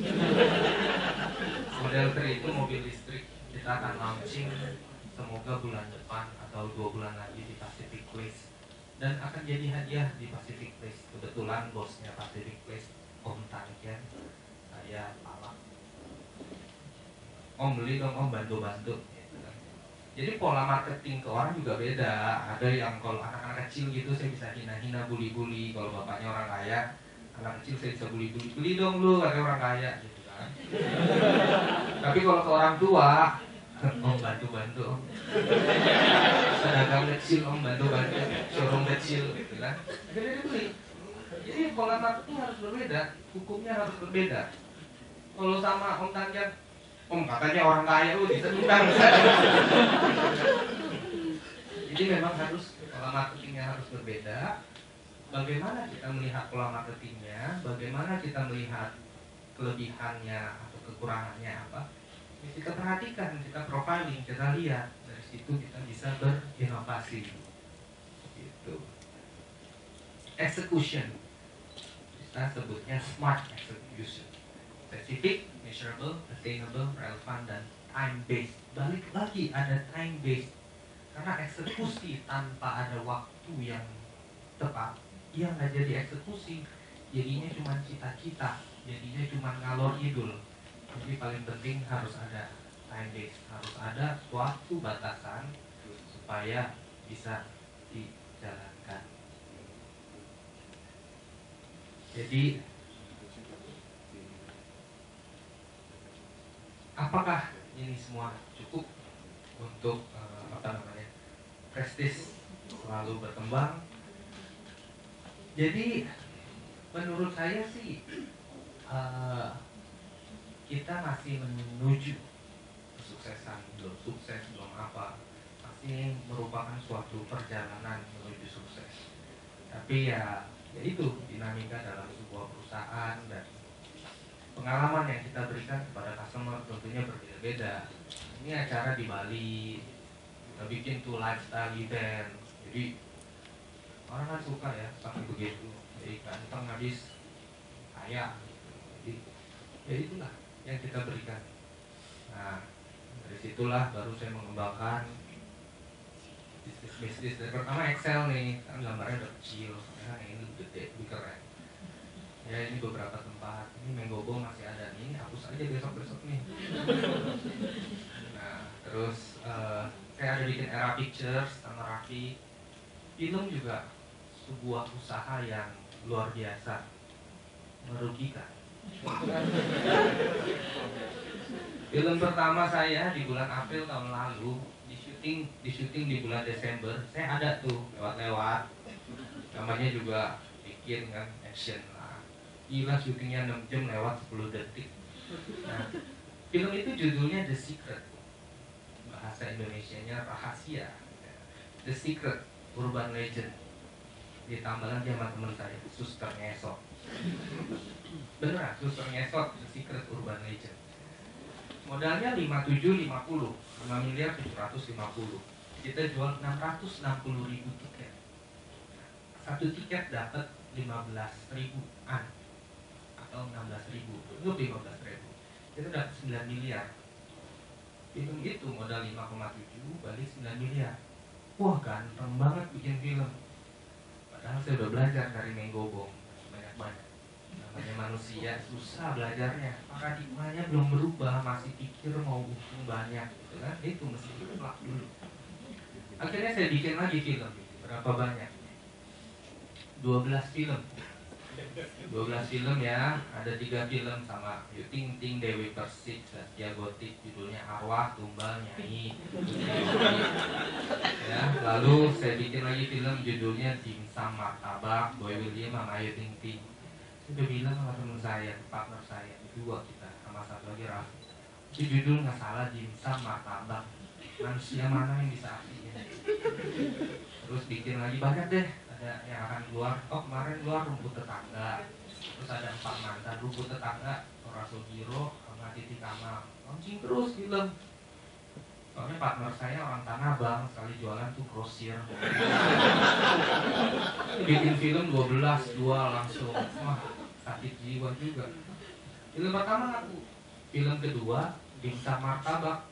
Model tiga itu mobil listrik, kita akan launching semoga bulan depan atau dua bulan lagi di Pacific Place, dan akan jadi hadiah di Pacific Place. Kebetulan bosnya Pacific Place Om Tangkian, saya palak. Om beli dong, Om bantu-bantu. Jadi pola marketing ke orang juga beda. Ada yang kalau anak-anak kecil gitu saya bisa hina-hina, bully-bully. Kalau bapaknya orang kaya, anak kecil saya bisa bully-bully. Beli dong lu, kayak orang kaya gitu kan. Tapi kalau ke orang tua, Om bantu-bantu. Pedagang kecil, Om bantu-bantu. Showroom kecil gitu kan. Akhirnya dia beli. Jadi pola marketing harus berbeda, hukumnya harus berbeda. Kalau sama Om Tangkian, Om katanya orang kaya, lu bisa undang. Jadi memang harus pola marketingnya harus berbeda. Bagaimana kita melihat pola marketingnya, bagaimana kita melihat kelebihannya atau kekurangannya apa, ya kita perhatikan, kita profiling, kita lihat. Dari situ kita bisa berinovasi. Gitu. Execution, kita sebutnya smart execution. Specific, measurable, attainable, relevant, dan time based. Balik lagi ada time based, karena eksekusi tanpa ada waktu yang tepat, dia nggak jadi eksekusi, jadinya cuma cita-cita, jadinya cuma ngalor idul. Jadi paling penting harus ada time based, harus ada waktu batasan supaya bisa dijalankan. Jadi apakah ini semua cukup untuk uh, apa namanya prestis selalu berkembang? Jadi menurut saya sih uh, kita masih menuju kesuksesan, belum sukses, belum apa, masih merupakan suatu perjalanan menuju sukses. Tapi ya, ya itu dinamika dalam sebuah perusahaan dan pengalaman yang kita berikan kepada customer tentunya berbeda-beda. Ini acara di Bali, kita bikin tuh lifestyle event. Jadi orang kan suka ya pakai begitu, jadi ganteng habis kaya. Jadi ya itulah yang kita berikan. Nah dari situlah baru saya mengembangkan bisnis-bisnis. Dari pertama Excel nih, kan gambarnya udah kecil, nah ini gede, lebih keren. Ya ini beberapa tempat, ini Menggobo masih ada nih, ini hapus aja besok-besok nih. Nah terus uh, saya ada bikin Era Pictures sama Raffi. Film juga sebuah usaha yang luar biasa, merugikan. Film pertama saya di bulan April tahun lalu, di syuting di syuting di bulan Desember. Saya ada tuh lewat-lewat. Namanya juga bikin kan action lah. Gila, syutingnya enam jam lewat sepuluh detik. Nah, film itu judulnya The Secret. Bahasa Indonesianya rahasia. The Secret, Urban Legend. Ditambah lagi sama teman saya, Suster Ngesot. Beneran, Suster Ngesot, The Secret, Urban Legend. Modalnya lima puluh tujuh lima puluh, lima miliar tujuh ratus lima puluh. Kita jual enam ratus enam puluh ribu tiket. Satu tiket dapat lima belas ribuan atau enam belas ribu, itu lima belas ribu. Itu dapat sembilan miliar. Film itu modal lima koma tujuh balik sembilan miliar. Wah, ganteng banget bikin film. Padahal saya udah belajar dari menggobong banyak-banyak. Namanya manusia susah belajarnya, paradigmanya belum berubah, masih pikir mau untung banyak gitu kan. Itu mesti plak dulu. Akhirnya saya bikin lagi film. Berapa banyak? dua belas film. dua belas film ya. Ada tiga film sama Yu Ting Ting, Dewi Persik, Saskia Gotik. Judulnya Arwah, Tumbal, Nyai, ya. Lalu saya bikin lagi film judulnya Dimsum Martabak, Boy William sama Ayu Ting Ting. Saya udah bilang sama teman saya, partner saya, dua kita, sama satu lagi Raffi. Itu judul nggak salah, Dimsum Martabak. Manusia mana yang bisa artinya? Terus bikin lagi banyak deh. Ada yang akan keluar. Oh, kemarin keluar Rumput Tetangga. Terus ada Empat Mantan, Rumput Tetangga, Tora Sugiro sama Titi Kamal. Launching terus film. Soalnya partner saya orang Tanah Abang, sekali jualan tuh grosir. Bikin film dua belas, dua langsung. Wah, sakit jiwa juga. Film pertama aku. Film kedua, Dimsum Martabak.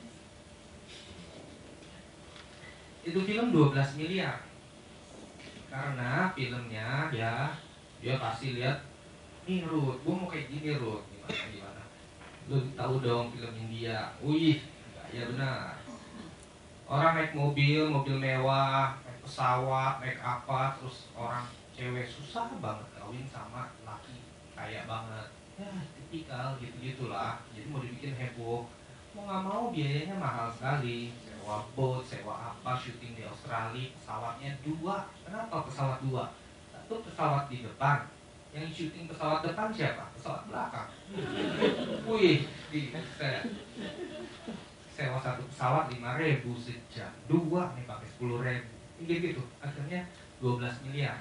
Itu film dua belas miliar. Karena filmnya ya dia kasih lihat, nih Ruth, gue mau kayak gini Ruth, gimana gimana. Lu tahu dong film India, wih, ya benar. Orang naik mobil, mobil mewah, naik pesawat, naik apa, terus orang cewek susah banget kawin sama laki kaya banget. Ya tipikal gitu gitulah. Jadi mau dibikin heboh, mau nggak mau biayanya mahal sekali. Sewa boat, sewa apa, syuting di Australia, pesawatnya dua. Kenapa pesawat dua? Satu pesawat di depan, yang syuting pesawat depan siapa? Pesawat belakang. Wih, di saya sewa satu pesawat lima ribu sejam, dua nih pakai sepuluh ribu, gitu. Akhirnya dua belas miliar.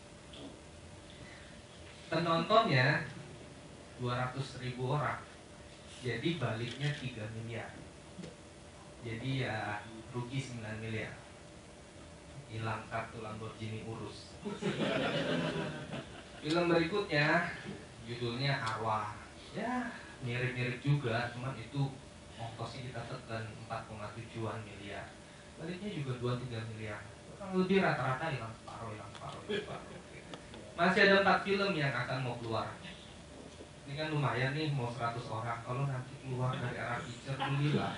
Penontonnya dua ratus ribu orang, jadi baliknya tiga miliar. Jadi ya rugi sembilan miliar. Hilang satu Lamborghini urus. Film berikutnya judulnya Arwah. Ya mirip-mirip juga, cuman itu ongkosnya kita tekan empat koma tujuh miliar. Baliknya juga dua tiga miliar. Kurang lebih rata-rata hilang separuh, hilang separuh, hilang separuh. Masih ada empat film yang akan mau keluar. Ini kan lumayan nih, mau seratus orang. Kalau nanti keluar dari era picture, belilah.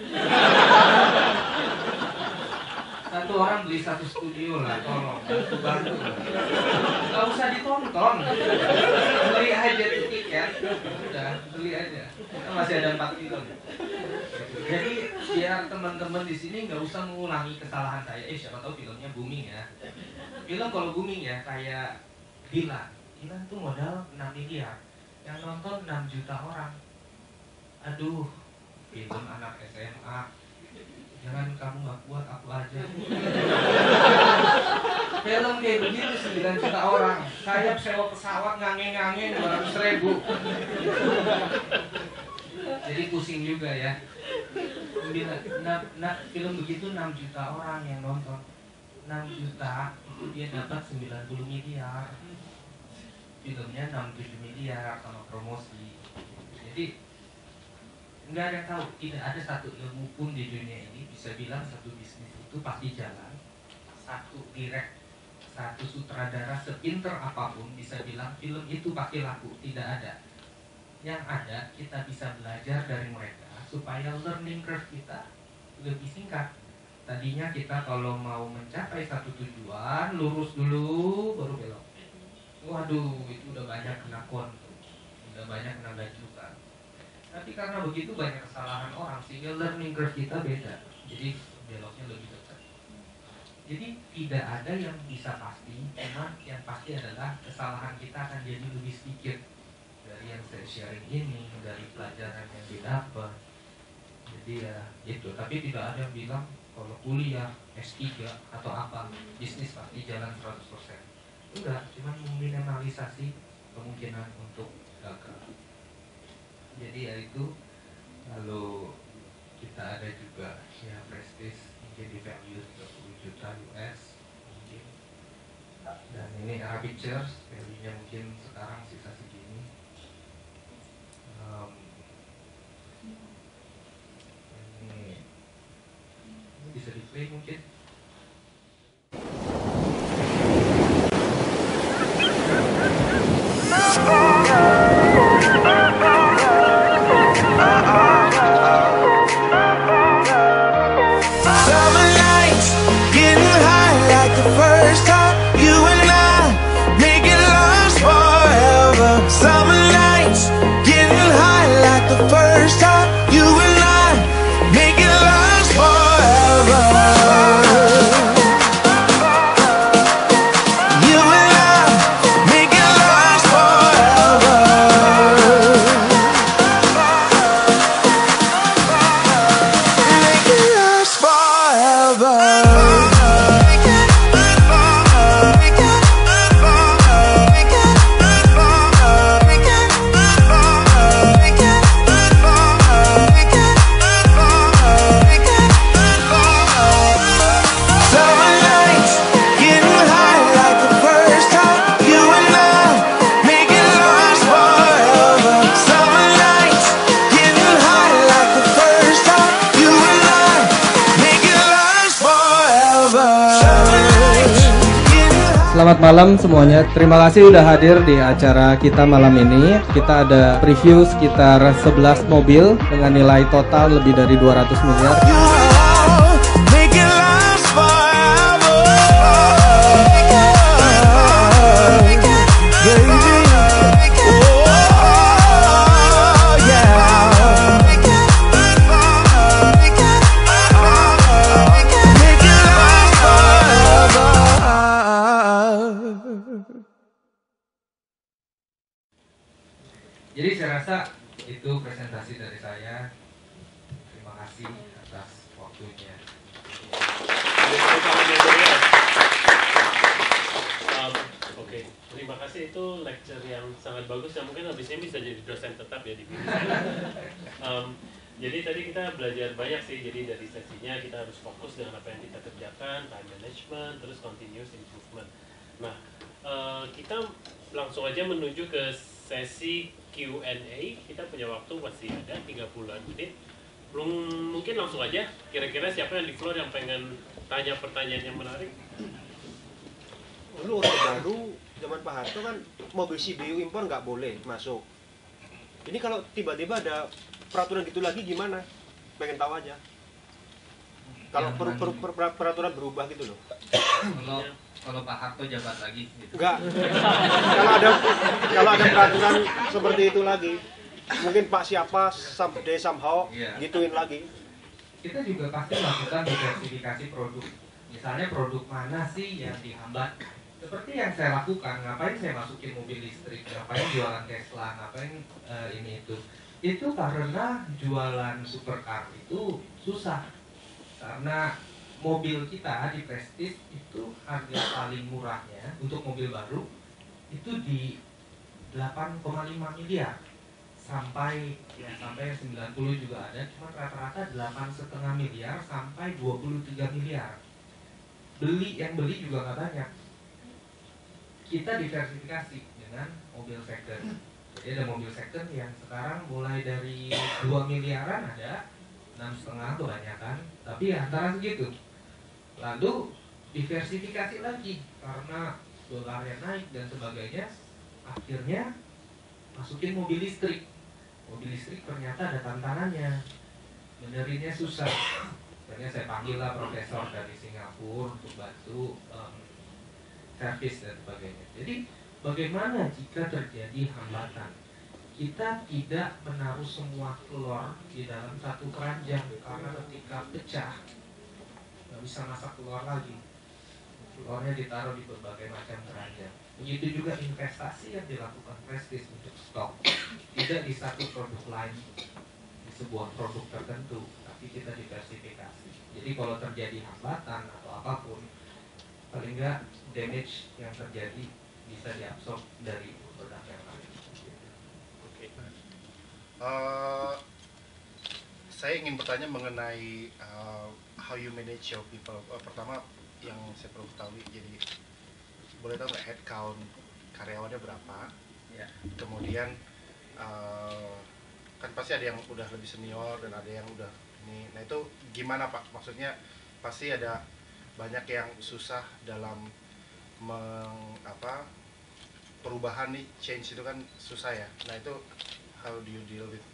Satu orang beli satu studio lah, tolong. Bantu. Gak usah ditonton. Beli aja tiket. Udah, beli aja. Kita masih ada empat film. Jadi biar teman-teman di sini nggak usah mengulangi kesalahan saya. Eh siapa tahu filmnya booming ya. Film kalau booming ya kayak Dilan. Dilan tuh modal enam miliar. Yang nonton enam juta orang. Aduh, film anak S M A. Jangan kamu gak kuat, aku aja. Film kayak begitu sembilan juta orang. Saya sewa pesawat ngange-ngange dua ratus ribu. Jadi pusing juga ya. Nah, nah, film begitu enam juta orang yang nonton. enam juta itu dia dapat sembilan puluh miliar. Filmnya enam puluh tujuh miliar sama promosi. Jadi nggak ada yang tahu, tidak ada satu ilmu pun di dunia ini bisa bilang satu bisnis itu pasti jalan. Satu direct, satu sutradara sepinter apapun bisa bilang film itu pasti laku. Tidak ada. Yang ada kita bisa belajar dari mereka supaya learning curve kita lebih singkat. Tadinya kita kalau mau mencapai satu tujuan lurus dulu baru belok. Waduh, itu udah banyak kena kon, udah banyak kena gajukan. Tapi karena begitu banyak kesalahan orang sehingga learning curve kita beda. Jadi beloknya lebih dekat. Jadi tidak ada yang bisa pasti, cuma yang pasti adalah kesalahan kita akan jadi lebih sedikit dari yang saya sharing ini, dari pelajaran yang didapat. Jadi ya itu. Tapi tidak ada yang bilang kalau kuliah S tiga atau apa bisnis pasti jalan seratus persen. Enggak, cuma meminimalisasi kemungkinan untuk gagal. Jadi ya itu. Lalu kita ada juga ya prestige mungkin di value tiga puluh juta U S mungkin. Dan ini era pictures value-nya mungkin sekarang sisa segini. um, ini, ini bisa di play mungkin. Selamat malam semuanya. Terima kasih udah hadir di acara kita malam ini. Kita ada preview sekitar sebelas mobil dengan nilai total lebih dari dua ratus miliar. Jadi saya rasa itu presentasi dari saya. Terima kasih atas waktunya. Um, Oke, okay. Terima kasih, itu lecture yang sangat bagus dan mungkin habis ini bisa jadi dosen tetap ya di BINUS. um, Jadi tadi kita belajar banyak sih. Jadi dari sesinya kita harus fokus dengan apa yang kita kerjakan, time management, terus continuous improvement. Nah, uh, kita langsung aja menuju ke sesi Q and A. Kita punya waktu masih ada tiga puluh menit. Belum, mungkin langsung aja. Kira-kira siapa yang di floor yang pengen tanya pertanyaan yang menarik? Dulu Orde Baru zaman Pak Harto kan mobil C B U impor nggak boleh masuk. Ini kalau tiba-tiba ada peraturan gitu lagi gimana? Pengen tahu aja. Kalau per, per, per, per, peraturan berubah gitu loh. Kalau kalau Pak Harto jabat lagi gitu. Enggak. Kalau ada kalau ada peraturan seperti itu lagi, mungkin Pak siapa someday somehow yeah. gituin lagi. Kita juga pasti melakukan diversifikasi produk. Misalnya produk mana sih yang dihambat? Seperti yang saya lakukan, ngapain saya masukin mobil listrik, ngapain jualan Tesla, ngapain uh, ini itu. Itu karena jualan supercar itu susah. Karena mobil kita di Prestige itu harga paling murahnya untuk mobil baru itu di delapan koma lima miliar sampai ya sampai sembilan puluh juga ada, cuma rata-rata delapan koma lima miliar sampai dua puluh tiga miliar. Beli yang beli juga nggak banyak. Kita diversifikasi dengan mobil second. Jadi ada mobil second yang sekarang mulai dari dua miliaran ada, enam setengah kebanyakan, tapi ya antara segitu. Lalu diversifikasi lagi karena dolarnya naik dan sebagainya, akhirnya masukin mobil listrik. Mobil listrik ternyata ada tantangannya, benerinnya susah. Akhirnya saya panggil lah profesor dari Singapura untuk bantu um, servis dan sebagainya. Jadi bagaimana jika terjadi hambatan? kita tidak menaruh semua telur di dalam satu keranjang, karena ketika pecah nggak bisa masak telur lagi. Telurnya ditaruh di berbagai macam keranjang. Begitu juga investasi yang dilakukan Prestige untuk stok, tidak di satu produk lain, di sebuah produk tertentu, tapi kita diversifikasi. Jadi kalau terjadi hambatan atau apapun, paling nggak damage yang terjadi bisa diabsorb dari produk yang lain. Oke. Uh, saya ingin bertanya mengenai uh, how you manage your people. Uh, pertama yang saya perlu ketahui, jadi boleh tahu nggak headcount karyawannya berapa? Ya. Kemudian uh, kan pasti ada yang udah lebih senior dan ada yang udah ini. Nah itu gimana Pak? Maksudnya pasti ada banyak yang susah dalam meng, apa, perubahan nih, change itu kan susah ya. Nah itu how do you deal with?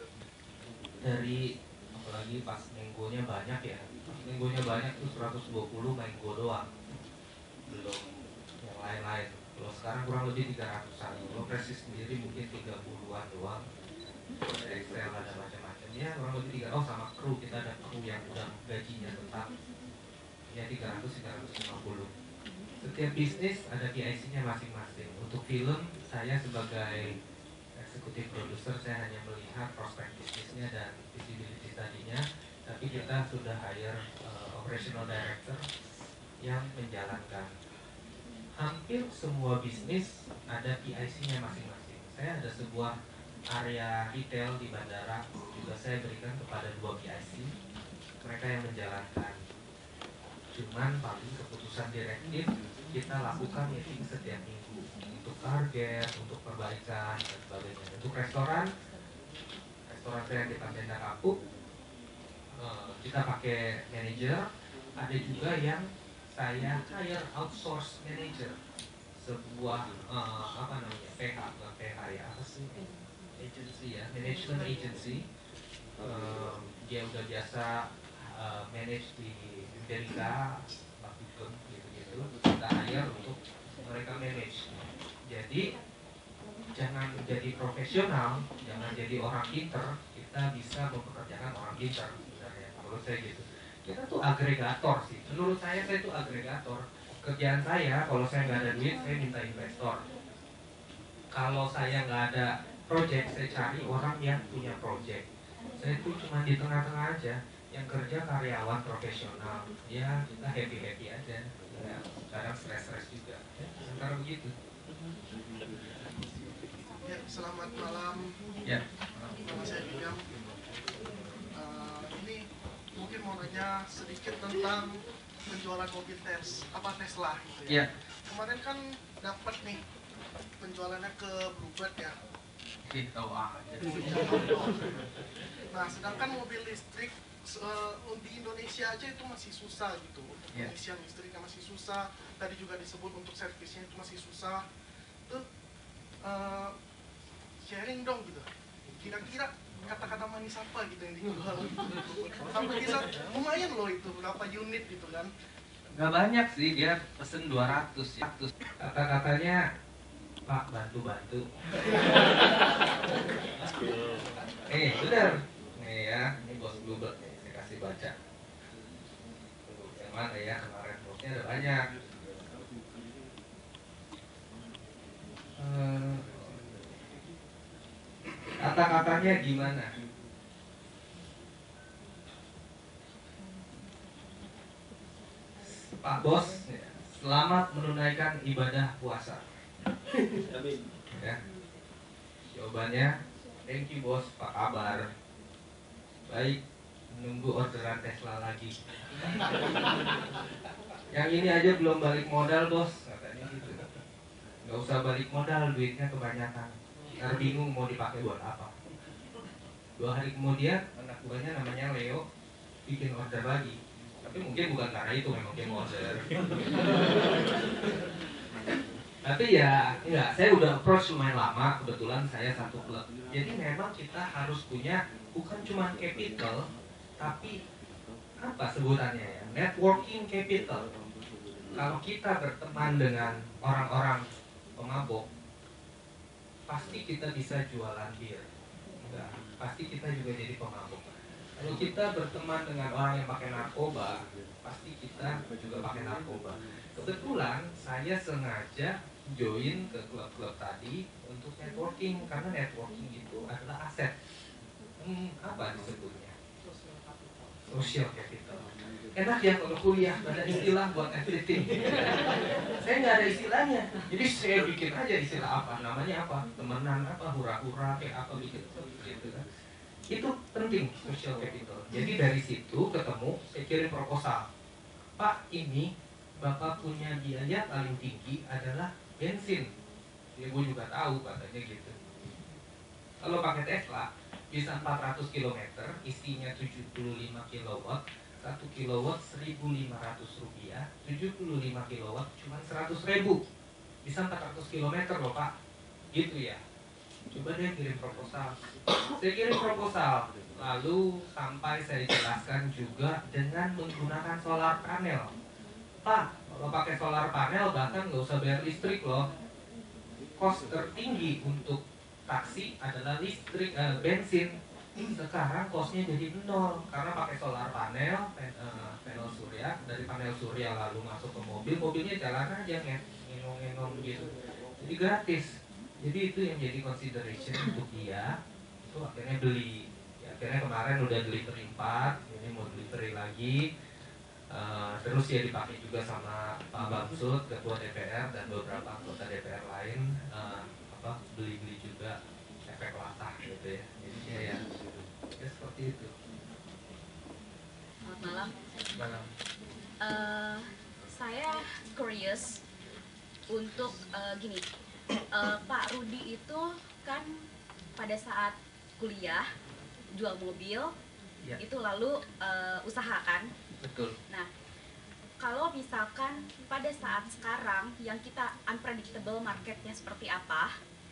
Dari apalagi pas minggunya banyak ya, minggunya banyak tuh seratus dua puluh minggu doang, belum yang lain-lain. Kalau sekarang kurang lebih tiga ratusan, kalau Prestige sendiri mungkin tiga puluhan doang. Excel ada macam-macam ya, kurang lebih tiga. Oh sama kru, kita ada kru yang udah gajinya tetap ya tiga ratus tiga ratus lima puluh. Setiap bisnis ada P I C-nya masing-masing. Untuk film, saya sebagai eksekutif produser, saya hanya melihat prospek bisnisnya dan visibility study-nya, tapi kita sudah hire uh, operational director yang menjalankan. Hampir semua bisnis ada P I C-nya masing-masing. Saya ada sebuah area retail di bandara, juga saya berikan kepada dua P I C, mereka yang menjalankan. Cuman paling keputusan direktif kita lakukan meeting setiap minggu untuk target, untuk perbaikan dan sebagainya. Untuk restoran, restoran saya di Tenda Kapuk, kita pakai manajer. Ada juga yang saya hire outsource manager, sebuah uh, apa namanya P H, bukan P H ya, apa sih, agency ya, management agency. Uh, dia udah biasa uh, manage di Amerika, Bakukem gitu-gitu, kita hire untuk mereka manage. Jadi jangan jadi profesional, jangan jadi orang pinter, kita bisa mempekerjakan orang pinter sebenarnya. Menurut saya gitu. Kita tuh agregator sih. Menurut saya saya tuh agregator. Kerjaan saya kalau saya nggak ada duit, saya minta investor. Kalau saya nggak ada project, saya cari orang yang punya project. Saya tuh cuma di tengah-tengah aja. Yang kerja karyawan profesional, ya kita happy happy aja, ya, kadang stres stres juga, ya, sementara begitu. Ya, selamat malam. Ya. Nama saya William. Uh, ini mungkin mau nanya sedikit tentang penjualan mobil tes, apa Tesla gitu ya. Ya. Kemarin kan dapat nih penjualannya ke Bluebird ya. Oke, tahu aja. Nah, sedangkan mobil listrik Uh, di Indonesia aja itu masih susah gitu. Yeah. Pengisian listriknya masih susah. Tadi juga disebut untuk servisnya itu masih susah. Tuh uh, sharing dong gitu. Kira-kira kata-kata manis apa gitu yang dijual? Sampai bisa lumayan loh itu berapa unit gitu kan? Gak banyak sih, dia pesen dua ratus ya. Kata-katanya Pak bantu-bantu. Eh benar. Nih ya, ini bos Bluebird nih. Kasih baca yang mana ya, kemarin bosnya ada banyak. hmm, kata-katanya gimana? Pak Bos, selamat menunaikan ibadah puasa. Ya. Jawabannya, thank you bos, apa kabar? Baik, menunggu orderan Tesla lagi. Yang ini aja belum balik modal bos, katanya gitu. Gak usah balik modal, duitnya kebanyakan. Ntar bingung mau dipakai buat apa. Dua hari kemudian anak buahnya namanya Leo bikin order lagi. Tapi mungkin bukan karena itu, memang dia mau order. Tapi ya enggak, saya udah approach lumayan lama. Kebetulan saya satu klub. Jadi memang kita harus punya bukan cuma capital, tapi apa sebutannya ya, networking capital. Kalau kita berteman dengan orang-orang pemabok, pasti kita bisa jualan bir. Enggak, pasti kita juga jadi pemabuk. Kalau kita berteman dengan orang yang pakai narkoba, pasti kita juga pakai narkoba. Kebetulan saya sengaja join ke klub-klub tadi untuk networking, karena networking itu adalah aset. Hmm, apa disebutnya? Social capital. Enak ya kalau kuliah, ada istilah buat everything. Saya nggak ada istilahnya, jadi saya bikin aja istilah apa, namanya apa, temenan apa, hura-hura kayak apa bikin gitu kan. Itu penting, social capital. Jadi dari situ ketemu, saya kirim proposal. Pak, ini Bapak punya biaya paling tinggi adalah bensin. Ya gue juga tahu katanya gitu. Kalau pakai Tesla bisa empat ratus kilometer, isinya tujuh puluh lima kilowatt, satu kilowatt seribu lima ratus rupiah, tujuh puluh lima kilowatt cuma seratus ribu. Bisa empat ratus kilometer loh Pak. Gitu ya. Coba deh kirim proposal. Saya kirim proposal, lalu sampai saya jelaskan juga dengan menggunakan solar panel. Pak, kalau pakai solar panel bahkan nggak usah bayar listrik loh. Kos tertinggi untuk taksi adalah listrik, eh, bensin. Sekarang kosnya jadi nol karena pakai solar panel, pen, eh, panel surya. Dari panel surya lalu masuk ke mobil, mobilnya jalan aja ngenong-ngenong gitu. Jadi gratis. Jadi itu yang jadi consideration untuk dia. Itu akhirnya beli. Ya, akhirnya kemarin udah delivery empat, ini mau delivery lagi. Uh, terus ya dipakai juga sama Pak Bamsud, Ketua D P R dan beberapa anggota D P R lain, uh, apa beli-beli juga efek latah gitu ya. Jadi ya, ya, ya seperti itu. Selamat malam. Malam. Uh, saya curious untuk uh, gini, uh, Pak Rudy itu kan pada saat kuliah jual mobil, ya. Itu lalu uh, usaha kan? Betul. Nah, kalau misalkan pada saat sekarang yang kita unpredictable marketnya seperti apa,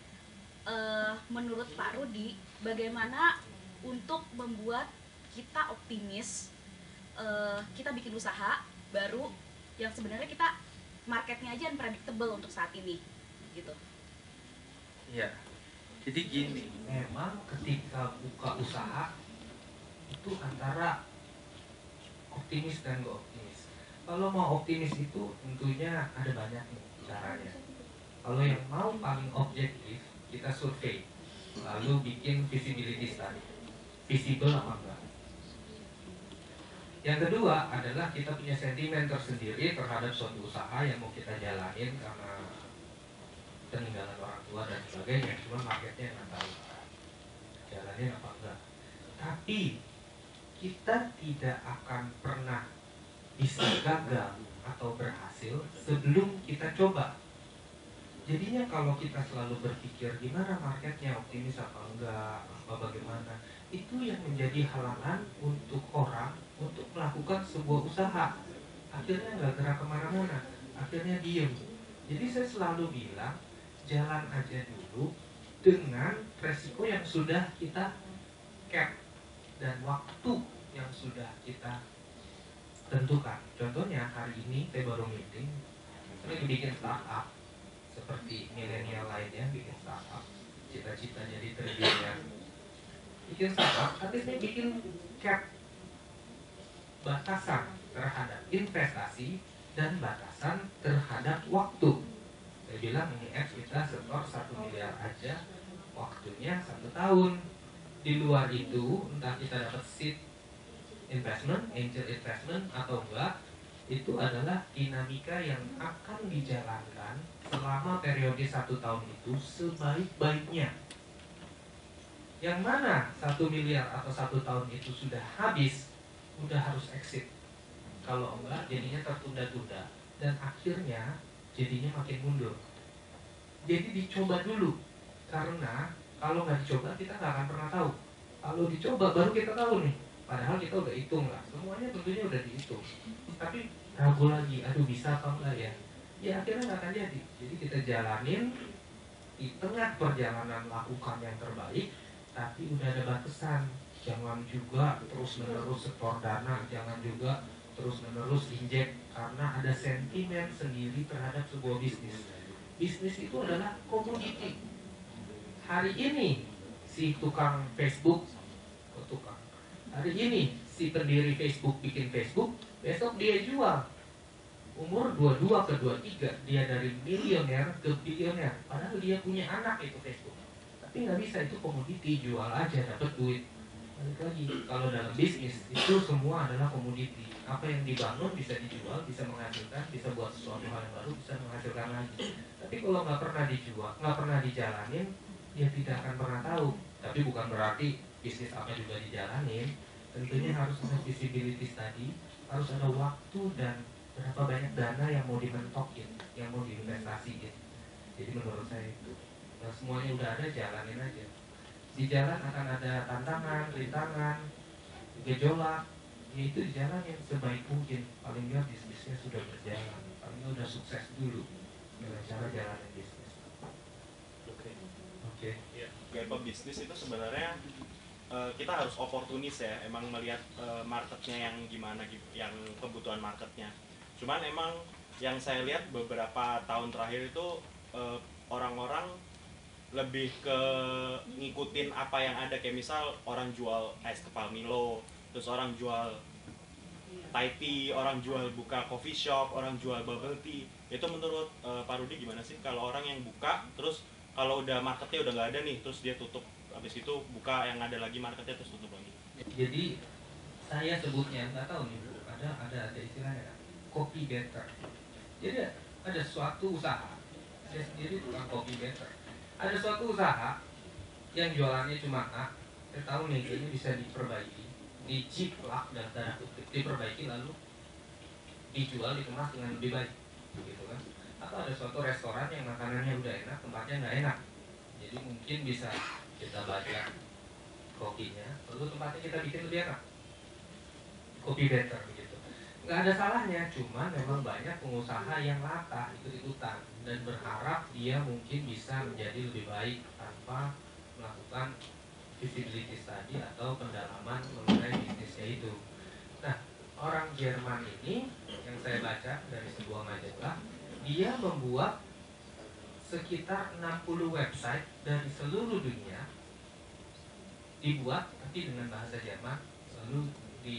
uh, menurut Pak Rudy, bagaimana untuk membuat kita optimis, uh, kita bikin usaha baru yang sebenarnya kita marketnya aja unpredictable untuk saat ini, gitu. Iya. Jadi gini, memang ketika buka usaha itu antara optimis dan gak optimis. Kalau mau optimis itu tentunya ada banyak nih caranya. Kalau yang mau paling objektif, kita survei, lalu bikin visibility study, visible apa enggak. Yang kedua adalah kita punya sentimen tersendiri terhadap suatu usaha yang mau kita jalanin karena peninggalan orang tua dan sebagainya. Cuma marketnya nggak tahu jalanin apa enggak. Tapi kita tidak akan pernah bisa gagal atau berhasil sebelum kita coba. Jadinya kalau kita selalu berpikir gimana marketnya, optimis apa enggak, apa bagaimana, itu yang menjadi halangan untuk orang untuk melakukan sebuah usaha. Akhirnya nggak gerak kemana-mana, akhirnya diem. Jadi saya selalu bilang jalan aja dulu dengan resiko yang sudah kita cap dan waktu yang sudah kita tentukan. Contohnya hari ini saya baru meeting, saya bikin startup seperti milenial lainnya bikin startup, cita-cita jadi triliunan, bikin startup, tapi saya bikin cap batasan terhadap investasi dan batasan terhadap waktu. Saya bilang ini apps kita setor satu miliar aja, waktunya satu tahun. Di luar itu entah kita dapat seed investment, angel investment atau enggak, itu adalah dinamika yang akan dijalankan selama periode satu tahun itu sebaik-baiknya. Yang mana satu miliar atau satu tahun itu sudah habis, udah harus exit. Kalau enggak jadinya tertunda-tunda dan akhirnya jadinya makin mundur. Jadi dicoba dulu, karena kalau nggak dicoba kita nggak akan pernah tahu. Kalau dicoba baru kita tahu nih. Padahal kita udah hitung lah, semuanya tentunya udah dihitung. Tapi ragu lagi, aduh bisa apa enggak ya? Ya akhirnya nggak akan jadi. Jadi kita jalanin di tengah perjalanan lakukan yang terbaik, tapi udah ada batasan. Jangan juga terus menerus setor dana, jangan juga terus menerus injek, karena ada sentimen sendiri terhadap sebuah bisnis. Bisnis itu adalah komoditi. hari ini si tukang Facebook, oh tukang, hari ini si pendiri Facebook bikin Facebook, besok dia jual. Umur dua puluh dua ke dua puluh tiga dia dari milioner ke bilioner, padahal dia punya anak itu Facebook. Tapi nggak bisa, itu komoditi, jual aja dapat duit. Balik lagi, kalau dalam bisnis itu semua adalah komoditi. Apa yang dibangun bisa dijual, bisa menghasilkan, bisa buat sesuatu hal yang baru, bisa menghasilkan lagi. Tapi kalau nggak pernah dijual, nggak pernah dijalanin, dia tidak akan pernah tahu. Tapi bukan berarti bisnis apa juga dijalanin. Tentunya harus ada visibility tadi, harus ada waktu dan berapa banyak dana yang mau dimentokin, yang mau diinvestasiin. Jadi menurut saya itu, nah, semuanya udah ada, jalanin aja. Di jalan akan ada tantangan, rintangan, gejolak, ya itu dijalanin sebaik mungkin. Paling nggak bisnisnya sudah berjalan, paling nggak udah sukses dulu dengan cara jalanin bisnis. Oke. Oke. Ya. Kayak pebisnis itu sebenarnya uh, kita harus oportunis ya, emang melihat uh, marketnya yang gimana, yang kebutuhan marketnya. Cuman emang yang saya lihat beberapa tahun terakhir itu uh, orang-orang lebih ke ngikutin apa yang ada, kayak misal orang jual es kepal Milo, terus orang jual Thai tea, orang jual buka coffee shop, orang jual bubble tea. Itu menurut uh, Pak Rudy gimana sih kalau orang yang buka terus kalau udah marketnya udah nggak ada nih, terus dia tutup, habis itu buka yang ada lagi marketnya terus tutup lagi? Jadi saya sebutnya, nggak tahu nih Bu, ada ada ada istilahnya kan, copy better. Jadi ada suatu usaha, saya sendiri tukang copy better. Ada suatu usaha yang jualannya cuma A, saya tahu nih ini bisa diperbaiki, diciplak dan tanda kutip, diperbaiki lalu dijual, dikemas dengan lebih baik, gitu kan? Atau ada suatu restoran yang makanannya udah enak, tempatnya nggak enak, jadi mungkin bisa kita baca kopinya, lalu tempatnya kita bikin lebih enak, copy better gitu. Nggak ada salahnya, cuman memang banyak pengusaha yang latah ikut-ikutan dan berharap dia mungkin bisa menjadi lebih baik tanpa melakukan visibility study atau pendalaman mengenai bisnisnya itu. Nah, orang Jerman ini yang saya baca dari sebuah majalah, dia membuat sekitar enam puluh website dari seluruh dunia, dibuat tapi dengan bahasa Jerman, lalu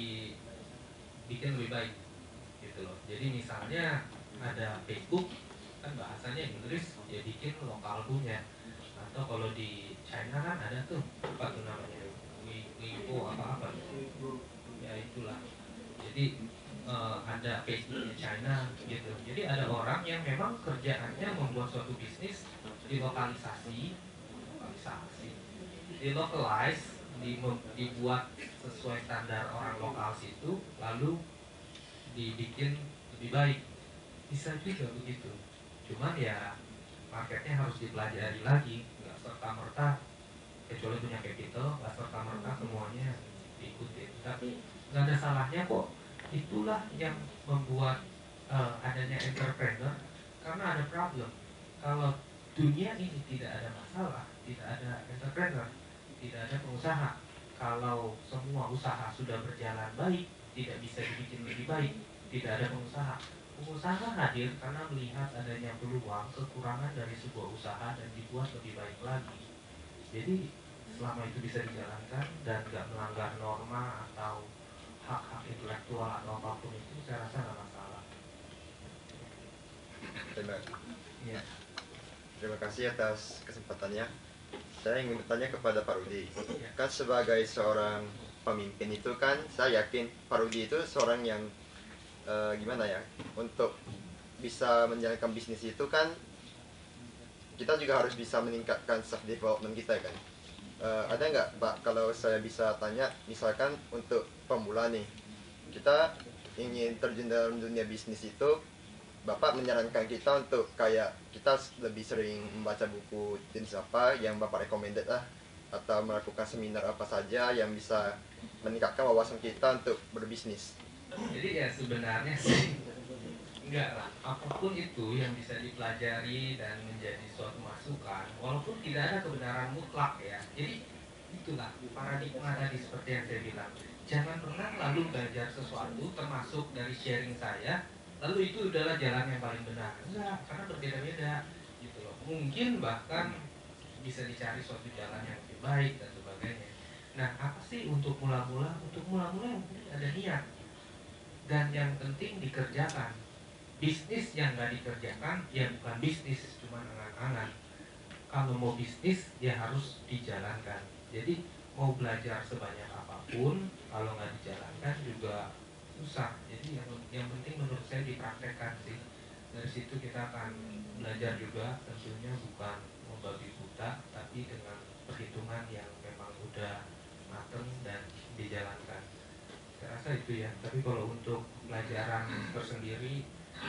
dibikin lebih baik gitu loh. Jadi misalnya ada Facebook kan bahasanya Inggris, dia bikin lokal punya. Atau kalau di China kan ada tuh apa tuh namanya, Weibo apa-apa, ya itulah. Jadi uh, ada Facebooknya China gitu. Jadi ada orang yang memang kerjaannya membuat suatu bisnis, dilokalisasi, lokalisasi, dilocalize, dibuat sesuai standar orang lokal situ, lalu dibikin lebih baik. Bisa juga begitu. Cuman ya marketnya harus dipelajari lagi, nggak serta-merta, kecuali punya capital, nggak serta-merta semuanya diikutin. Tapi nggak ada salahnya kok. Itulah yang membuat uh, adanya entrepreneur, karena ada problem. Kalau dunia ini tidak ada masalah, tidak ada entrepreneur, tidak ada pengusaha. Kalau semua usaha sudah berjalan baik, tidak bisa dibikin lebih baik, tidak ada pengusaha. Pengusaha hadir karena melihat adanya peluang kekurangan dari sebuah usaha dan dibuat lebih baik lagi. Jadi selama itu bisa dijalankan dan nggak melanggar norma atau hak-hak intelektual atau apapun itu, saya rasa nggak masalah. Terima, Ya. terima kasih atas kesempatannya. Saya ingin bertanya kepada Pak Rudy. Kan sebagai seorang pemimpin itu kan saya yakin Pak Rudy itu seorang yang uh, gimana ya, untuk bisa menjalankan bisnis itu kan kita juga harus bisa meningkatkan self development kita kan. Uh, ada nggak Pak, kalau saya bisa tanya, misalkan untuk pemula nih, kita ingin terjun dalam dunia bisnis itu, Bapak menyarankan kita untuk kayak kita lebih sering membaca buku jenis apa yang Bapak recommended lah, atau melakukan seminar apa saja yang bisa meningkatkan wawasan kita untuk berbisnis. Jadi ya sebenarnya sih enggak lah, apapun itu yang bisa dipelajari dan menjadi suatu masukan, walaupun tidak ada kebenaran mutlak ya. Jadi itulah paradigma tadi seperti yang saya bilang, jangan pernah lalu belajar sesuatu termasuk dari sharing saya lalu itu adalah jalan yang paling benar. Enggak, karena berbeda-beda gitu loh. Mungkin bahkan bisa dicari suatu jalan yang lebih baik dan sebagainya. Nah, apa sih untuk mula-mula? Untuk mula-mula yang penting ada niat dan yang penting dikerjakan. Bisnis yang nggak dikerjakan ya bukan bisnis, cuma angan-angan. Kalau mau bisnis ya harus dijalankan. Jadi mau belajar sebanyak apapun, kalau nggak dijalankan juga susah. Jadi yang, yang penting menurut saya dipraktekkan sih. Dari situ kita akan belajar juga, tentunya bukan membabi buta, tapi dengan perhitungan yang memang udah mateng dan dijalankan. Saya rasa itu ya. Tapi kalau untuk pelajaran tersendiri,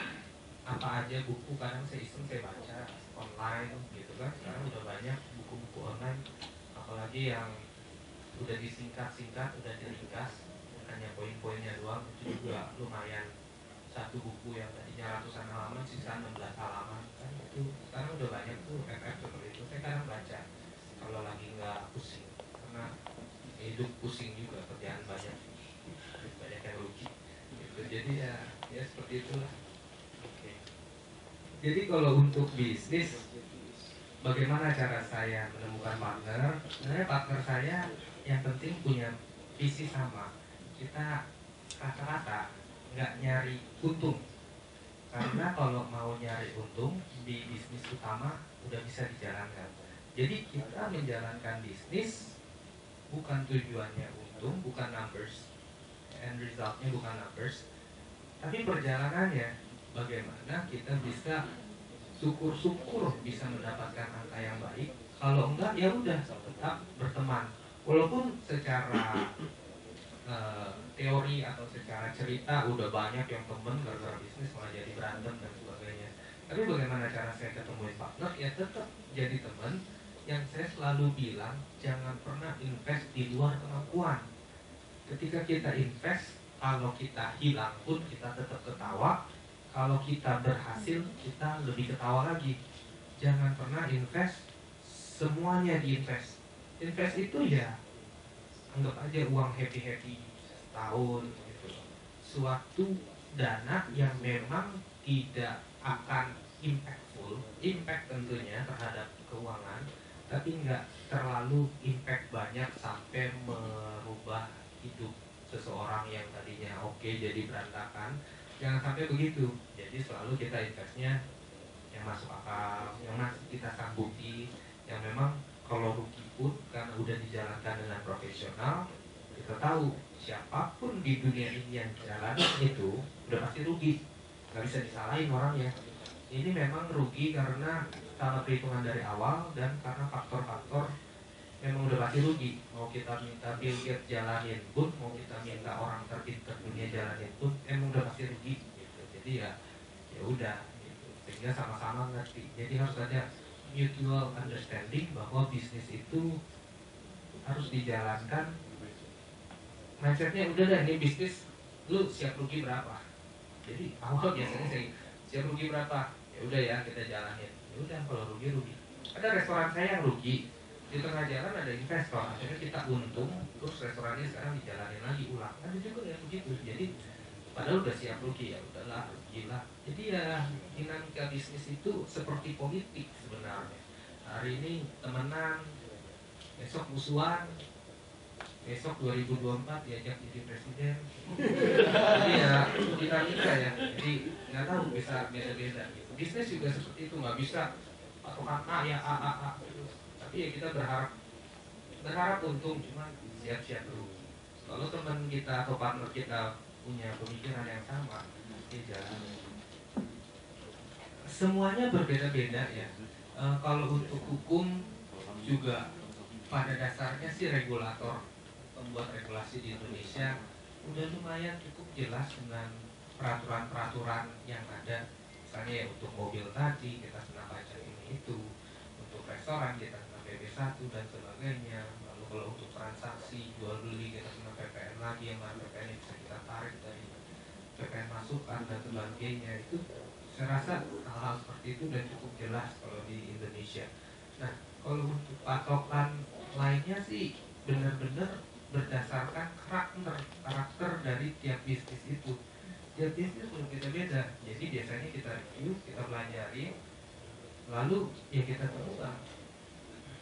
apa aja buku kadang saya iseng saya baca online gitu kan. Sekarang udah banyak buku-buku online, apalagi yang udah disingkat-singkat, udah diringkas, hanya poin-poinnya doang, itu juga lumayan. Satu buku yang tadinya ratusan halaman sisa enam belas halaman kan, itu sekarang udah banyak tuh F F seperti itu. Saya kadang baca kalau lagi nggak pusing, karena hidup pusing juga, kerjaan banyak, banyak yang rugi gitu. Jadi ya ya seperti itulah. Oke. Jadi kalau untuk bisnis, bagaimana cara saya menemukan partner? Sebenarnya partner saya yang penting punya visi sama. Kita rata-rata nggak nyari untung, karena kalau mau nyari untung di bisnis utama udah bisa dijalankan. Jadi kita menjalankan bisnis bukan tujuannya untung, bukan numbers, end resultnya bukan numbers, tapi perjalanannya bagaimana kita bisa syukur-syukur bisa mendapatkan angka yang baik. Kalau enggak ya udah tetap berteman, walaupun secara Uh, teori atau secara cerita udah banyak yang temen gara-gara bisnis malah jadi berantem dan sebagainya. Tapi bagaimana cara saya ketemuin partner? Ya tetap jadi temen. Yang saya selalu bilang, jangan pernah invest di luar kemampuan. Ketika kita invest, kalau kita hilang pun kita tetap ketawa. Kalau kita berhasil, kita lebih ketawa lagi. Jangan pernah invest semuanya diinvest. Invest itu ya anggap aja uang happy-happy setahun gitu. Suatu dana yang memang tidak akan impactful, impact tentunya terhadap keuangan, tapi nggak terlalu impact banyak sampai merubah hidup seseorang yang tadinya oke jadi berantakan. Jangan sampai begitu. Jadi selalu kita investnya yang masuk akal, yang masih kita sanggupi, yang memang kalau rugi pun karena udah dijalankan dengan profesional, kita tahu siapapun di dunia ini yang jalan itu udah pasti rugi, nggak bisa disalahin orangnya. Ini memang rugi karena salah perhitungan dari awal dan karena faktor-faktor memang udah pasti rugi. Mau kita minta Bill Gates jalanin pun, mau kita minta orang terpintar dunia jalanin pun, emang udah pasti rugi. Gitu. Jadi ya ya udah, gitu. Sehingga sama-sama ngerti. Jadi harus ada mutual understanding bahwa bisnis itu harus dijalankan. Mindsetnya udah dah, ini bisnis lu siap rugi berapa. Jadi awal biasanya saya siap rugi berapa, ya udah ya kita jalanin. Ya udah kalau rugi rugi. Ada restoran saya yang rugi, di tengah jalan ada investor, akhirnya kita untung, terus restorannya sekarang dijalanin lagi ulang. Ada juga yang begitu. Jadi padahal udah siap rugi, ya udahlah rugi lah. Jadi ya dinamika bisnis itu seperti politik sebenarnya. Hari ini temenan, besok musuhan, besok dua ribu dua puluh empat diajak jadi presiden. Jadi ya dinamika ya. Jadi nggak tahu, bisa beda-beda gitu. Bisnis juga seperti itu, nggak bisa patokan A ya A A A. Tapi ya kita berharap berharap untung, cuma siap-siap rugi. Kalau teman kita atau partner kita punya pemikiran yang sama, dia jalan. Semuanya berbeda-beda ya. E, kalau untuk hukum juga pada dasarnya sih regulator pembuat regulasi di Indonesia udah lumayan cukup jelas dengan peraturan-peraturan yang ada. Misalnya ya untuk mobil tadi kita kena pajak ini itu, untuk restoran kita kena P B satu dan sebagainya. Lalu kalau untuk transaksi jual beli kita kena P P N lagi, yang mana P P N bisa kita tarik dari P P N masukan dan sebagainya. Itu saya rasa hal-hal seperti itu udah cukup jelas kalau di Indonesia. Nah, kalau untuk patokan lainnya sih benar-benar berdasarkan karakter karakter dari tiap bisnis itu. Tiap bisnis pun beda-beda. Jadi biasanya kita review, kita pelajari, lalu ya kita temukan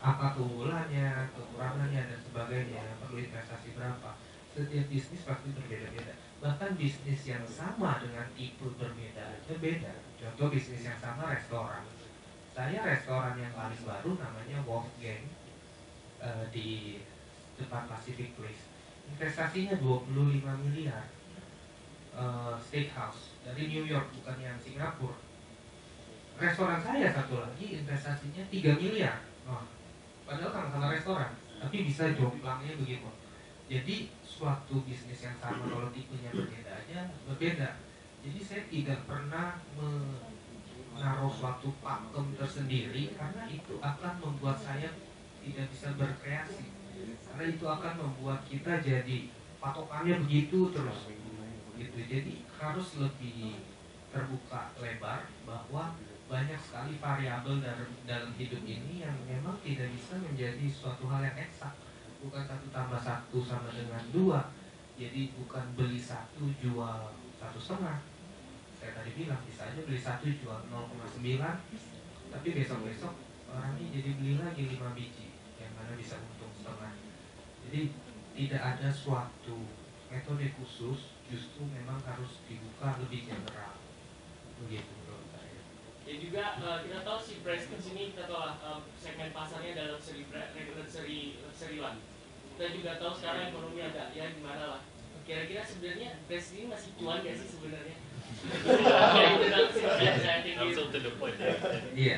apa keunggulannya, kekurangannya dan sebagainya, perlu investasi berapa. Setiap bisnis pasti berbeda-beda. Bahkan bisnis yang sama dengan tipe berbeda aja beda. Contoh bisnis yang sama restoran. Saya restoran yang paling baru namanya Wolfgang uh, di depan Pacific Place. Investasinya dua puluh lima miliar. Uh, steakhouse dari New York, bukan yang Singapura. Restoran saya satu lagi investasinya tiga miliar. Oh, padahal sama-sama restoran, tapi bisa jomblangnya begitu. Jadi suatu bisnis yang sama kalau tipenya berbeda aja berbeda. Jadi saya tidak pernah menaruh suatu pakem tersendiri karena itu akan membuat saya tidak bisa berkreasi. Karena itu akan membuat kita jadi patokannya begitu terus. Gitu. Jadi harus lebih terbuka lebar bahwa banyak sekali variabel dalam, dalam hidup ini yang memang tidak bisa menjadi suatu hal yang eksak. Bukan satu tambah satu sama dengan dua. Jadi bukan beli satu jual satu setengah. Saya tadi bilang bisa aja beli satu jual nol koma sembilan, tapi besok-besok orang ini jadi beli lagi lima biji, yang mana bisa untung setengah. Jadi tidak ada suatu metode khusus, justru memang harus dibuka lebih general. Begitu menurut saya. Ya juga uh, kita tahu si Prestige ini kita tahu uh, segmen pasarnya dalam seri seri seri one. Kita juga tahu sekarang ekonomi agak ya gimana lah. Kira-kira sebenarnya Prestige ini masih cuan gak sih sebenarnya? Ya itu langsung saya tinggi. Langsung to the point. Iya.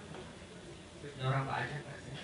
Orang pajak nggak sih?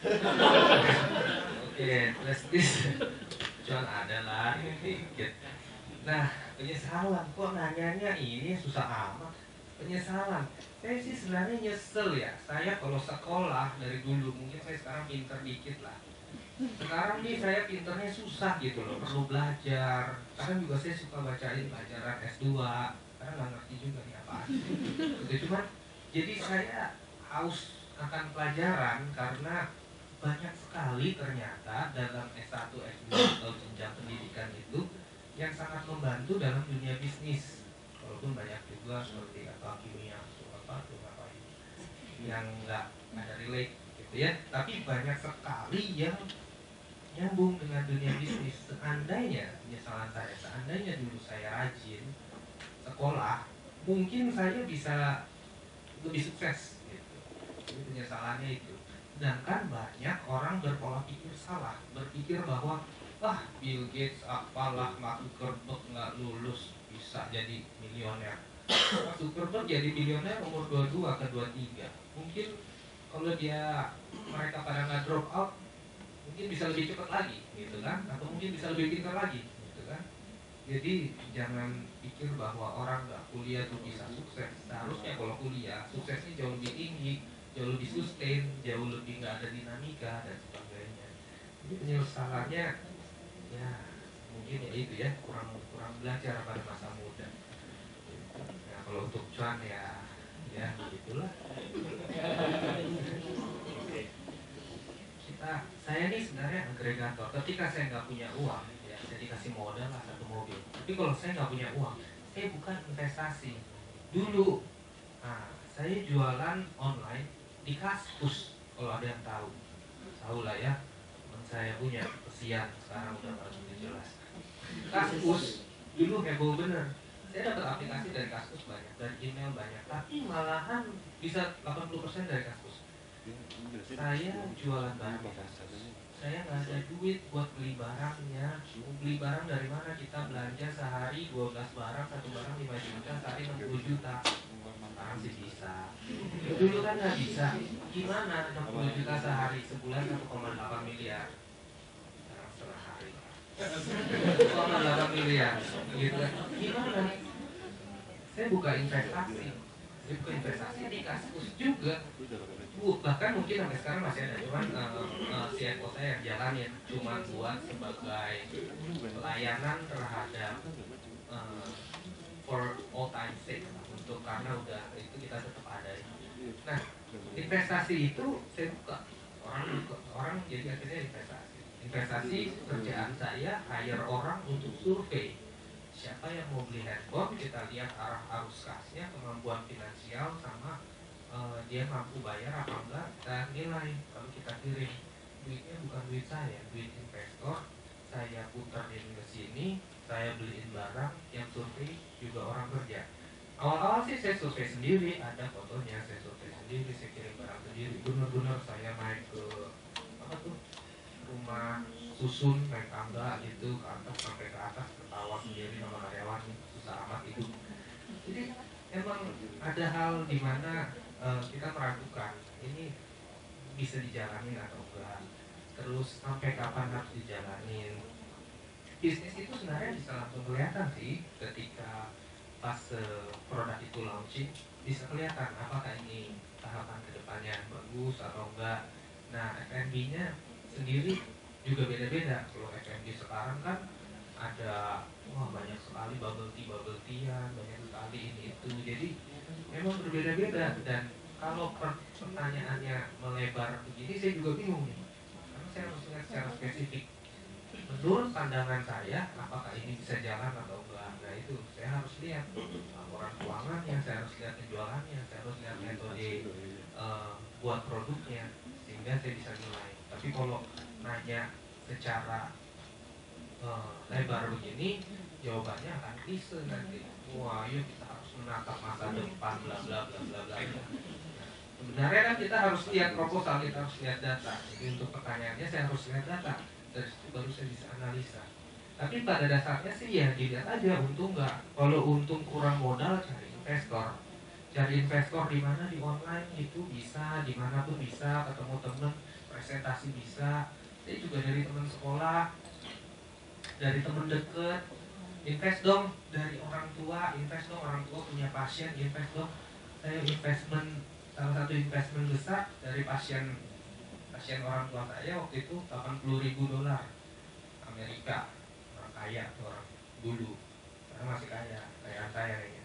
Oke, Prestige cuan ada lah dikit. Nah, penyesalan kok nanyanya ini susah amat. Penyesalan, saya sih sebenarnya nyesel ya. Saya kalau sekolah dari dulu, mungkin saya sekarang pinter dikit lah. Sekarang nih saya pinternya susah gitu loh, perlu belajar. Sekarang juga saya suka bacain pelajaran S dua, karena nggak ngerti juga nih apaan. Gitu, cuman jadi saya haus akan pelajaran karena banyak sekali ternyata dalam S satu, S dua atau jenjang pendidikan itu yang sangat membantu dalam dunia bisnis. Walaupun banyak juga seperti apa kimia atau apa atau apa yang nggak ada relate gitu ya, tapi banyak sekali yang nyambung dengan dunia bisnis. Seandainya, penyesalan saya, seandainya dulu saya rajin sekolah, mungkin saya bisa lebih sukses gitu. Jadi penyesalannya itu. Sedangkan banyak orang berpola pikir salah, berpikir bahwa ah Bill Gates apalah Mark Zuckerberg nggak lulus bisa jadi milioner. Mark Zuckerberg jadi milioner umur dua puluh dua ke dua puluh tiga. Mungkin kalau dia mereka pada nggak drop out, mungkin bisa lebih cepat lagi, gitu kan? Atau mungkin bisa lebih pintar lagi, gitu kan? Jadi jangan pikir bahwa orang nggak kuliah tuh bisa sukses. Seharusnya kalau kuliah suksesnya jauh lebih tinggi, jauh lebih sustain, jauh lebih nggak ada dinamika dan sebagainya. Jadi penyesalannya ya mungkin ya itu ya kurang kurang belajar pada masa muda. Nah kalau untuk cuan ya ya begitulah. Kita saya ini sebenarnya agregator. Ketika saya nggak punya uang, ya saya dikasih modal lah satu mobil. Tapi kalau saya nggak punya uang, saya bukan investasi. Dulu, nah saya jualan online di Kaskus. Kalau ada yang tahu, tahu lah ya. Saya punya kesian sekarang udah nggak begitu jelas. Kaskus dulu heboh bener. Saya dapat aplikasi dari Kaskus banyak, dari email banyak, tapi malahan bisa delapan puluh persen dari Kaskus. Saya jualan barang di Kaskus. Saya nggak ada duit buat beli barangnya. Beli barang dari mana? Kita belanja sehari dua belas barang, satu barang lima juta, sehari enam puluh juta. Sekarang sih bisa. Dulu kan nggak bisa. Gimana enam puluh juta sehari, sebulan satu koma delapan miliar. Sekarang setengah hari satu koma delapan miliar gitu. Gimana? Saya buka investasi. Saya buka investasi di Kaskus juga. Uh, bahkan mungkin sampai sekarang masih ada, cuman uh, uh, C F O saya yang jalanin cuma buat sebagai pelayanan terhadap uh, for all time sake, untuk karena udah itu kita tetap ada. Nah, investasi itu saya buka, orang buka, orang jadi akhirnya investasi. Investasi kerjaan saya hire orang untuk survei siapa yang mau beli handphone, kita lihat arah arus kasnya, kemampuan finansial sama uh, dia mampu bayar apa enggak, kita nilai. Kalau kita kirim duitnya bukan duit saya, duit investor, saya puterin ke sini, saya beliin barang, yang survei juga orang kerja. Awal-awal sih saya survei sendiri, ada fotonya, saya survei sendiri, saya kirim barang sendiri. Bener-bener saya naik ke apa tuh rumah susun, naik tangga gitu ke atas sampai ke atas, ketawa sendiri sama karyawan, susah amat itu. Jadi emang ada hal di mana uh, kita meragukan ini bisa dijalanin atau enggak, terus sampai kapan harus dijalanin. Bisnis itu sebenarnya bisa langsung kelihatan sih ketika pas uh, produk itu launching, bisa kelihatan apakah ini tahapan kedepannya bagus atau enggak. Nah, F and B-nya sendiri juga beda-beda. Kalau F and B sekarang kan ada wah banyak sekali bubble tea bubble teaan, banyak sekali ini itu. Jadi memang berbeda-beda, dan kalau pertanyaannya melebar begini saya juga bingung nih, karena saya harus lihat secara spesifik. Menurut pandangan saya, apakah ini bisa jalan atau enggak? Nah itu saya harus lihat laporan keuangannya, saya harus lihat penjualannya, saya harus lihat metode uh, buat produknya, sehingga saya bisa nilai. Tapi kalau nanya secara uh, lebar begini, jawabannya akan klise nanti. Wah, yuk kita harus menatap masa depan, bla bla bla bla bla. Sebenarnya kan kita harus lihat proposal, kita harus lihat data. Jadi untuk pertanyaannya saya harus lihat data, dari situ baru saya bisa analisa. Tapi pada dasarnya sih ya dilihat aja untung nggak. Kalau untung kurang modal, cari investor. Cari investor di mana, di online itu bisa, dimanapun bisa, ketemu temen, presentasi bisa. Saya juga dari teman sekolah, dari teman deket, invest dong dari orang tua, invest dong orang tua punya pasien, invest dong. Saya investment, salah satu investment besar dari pasien pasien orang tua saya waktu itu delapan puluh ribu dolar Amerika. Orang kaya tuh orang dulu, sekarang masih kaya, kayak saya kayaknya.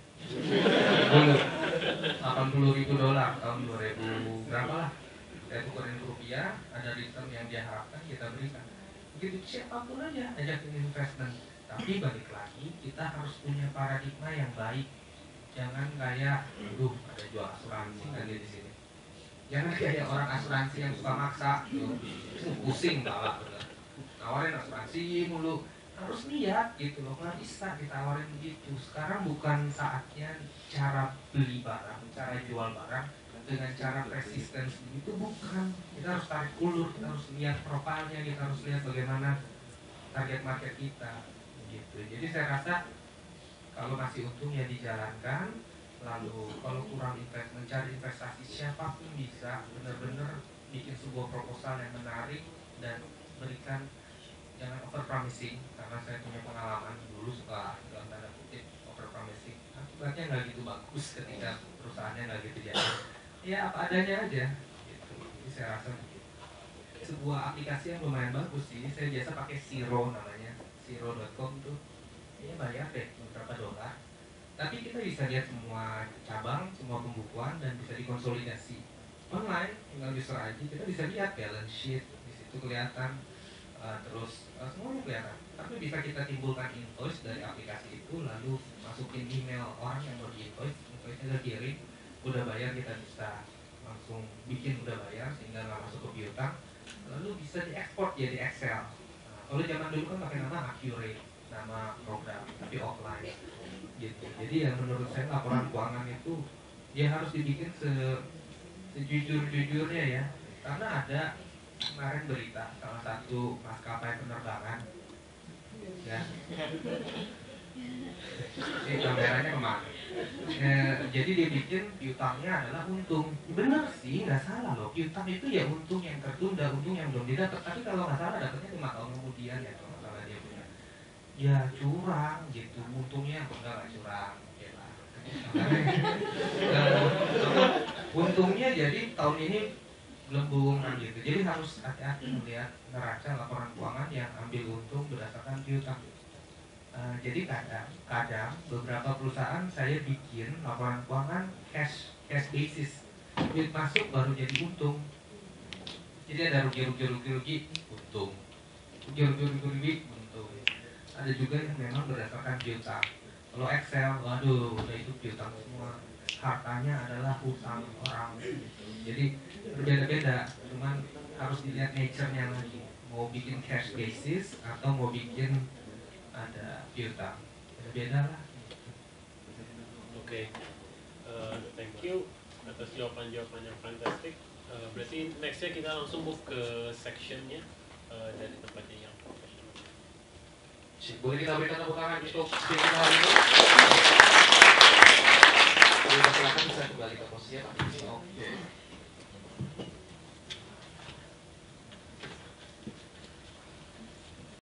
Dulu delapan puluh ribu dolar tahun dua ribu berapa lah, saya tukerin ke rupiah, ada return yang dia harapkan kita berikan. Begitu siapapun aja ajakin investment. Tapi balik lagi kita harus punya paradigma yang baik. Jangan kayak, aduh ada jual asuransi lagi di sini. Jangan kayak orang asuransi yang suka maksa, tuh, pusing malah bener. Nawarin asuransi mulu, harus lihat gitu loh, nggak bisa ditawarin begitu. Sekarang bukan saatnya cara beli barang, cara jual barang dengan cara resistance itu bukan. Kita harus tarik ulur, kita harus lihat profilnya, kita harus lihat bagaimana target market kita gitu. Jadi saya rasa kalau masih untung ya dijalankan. Lalu kalau kurang invest, mencari investasi siapapun bisa benar-benar bikin sebuah proposal yang menarik dan berikan, jangan over promising, karena saya punya pengalaman dulu suka dalam tanda kutip over promising, akibatnya nggak gitu bagus ketika perusahaannya nggak gitu jadi. Ya apa adanya aja gitu. Jadi saya rasa sebuah aplikasi yang lumayan bagus sih, saya biasa pakai Zero namanya, zero dot com tuh, ini bayar deh beberapa dolar. Tapi kita bisa lihat semua cabang, semua pembukuan, dan bisa dikonsolidasi online. Tinggal user I D, kita bisa lihat balance sheet di situ kelihatan, uh, terus uh, semuanya kelihatan. Tapi bisa kita timbulkan invoice dari aplikasi itu, lalu masukin email orang yang mau di invoice, invoice-nya udah kirim, udah bayar, kita bisa langsung bikin udah bayar sehingga nggak masuk ke piutang. Lalu bisa diekspor jadi Excel. Nah, kalau zaman dulu kan pakai nama Accurate, nama program, tapi offline. Gitu. Jadi yang menurut saya laporan keuangan itu dia harus dibikin se sejujur-jujurnya ya, karena ada kemarin berita salah satu maskapai penerbangan ya, ini kameranya kemana? Eh, jadi dia bikin piutangnya adalah untung. Bener sih, nggak salah loh, piutang itu ya untung yang tertunda, untung yang belum didapat. Tapi kalau nggak salah dapatnya lima tahun kemudian ya, kalau nggak salah dia punya. Ya curang gitu, untungnya enggak lah curang, oke lah. Untungnya jadi tahun ini gelembung gitu. Jadi harus hati-hati melihat neraca laporan keuangan yang ambil untung berdasarkan piutang. Uh, jadi kadang, kadang beberapa perusahaan saya bikin laporan keuangan cash cash basis, duit masuk baru jadi untung. Jadi ada rugi-rugi-rugi-rugi untung, rugi-rugi-rugi untung. Ada juga yang memang berdasarkan piutang. Kalau Excel, waduh, udah itu piutang semua. hartanya adalah hutang orang gitu. Jadi berbeda-beda, cuman harus dilihat nature-nya lagi, mau bikin cash basis atau mau bikin ada piutang, beda lah. Oke, okay. uh, thank you atas jawaban-jawaban yang fantastik. Uh, berarti nextnya kita langsung move ke sectionnya uh, dari tempatnya yang profesional. Boleh kita berikan tepuk tangan untuk speaker hari ini. Silakan bisa kembali ke posisi. Oke.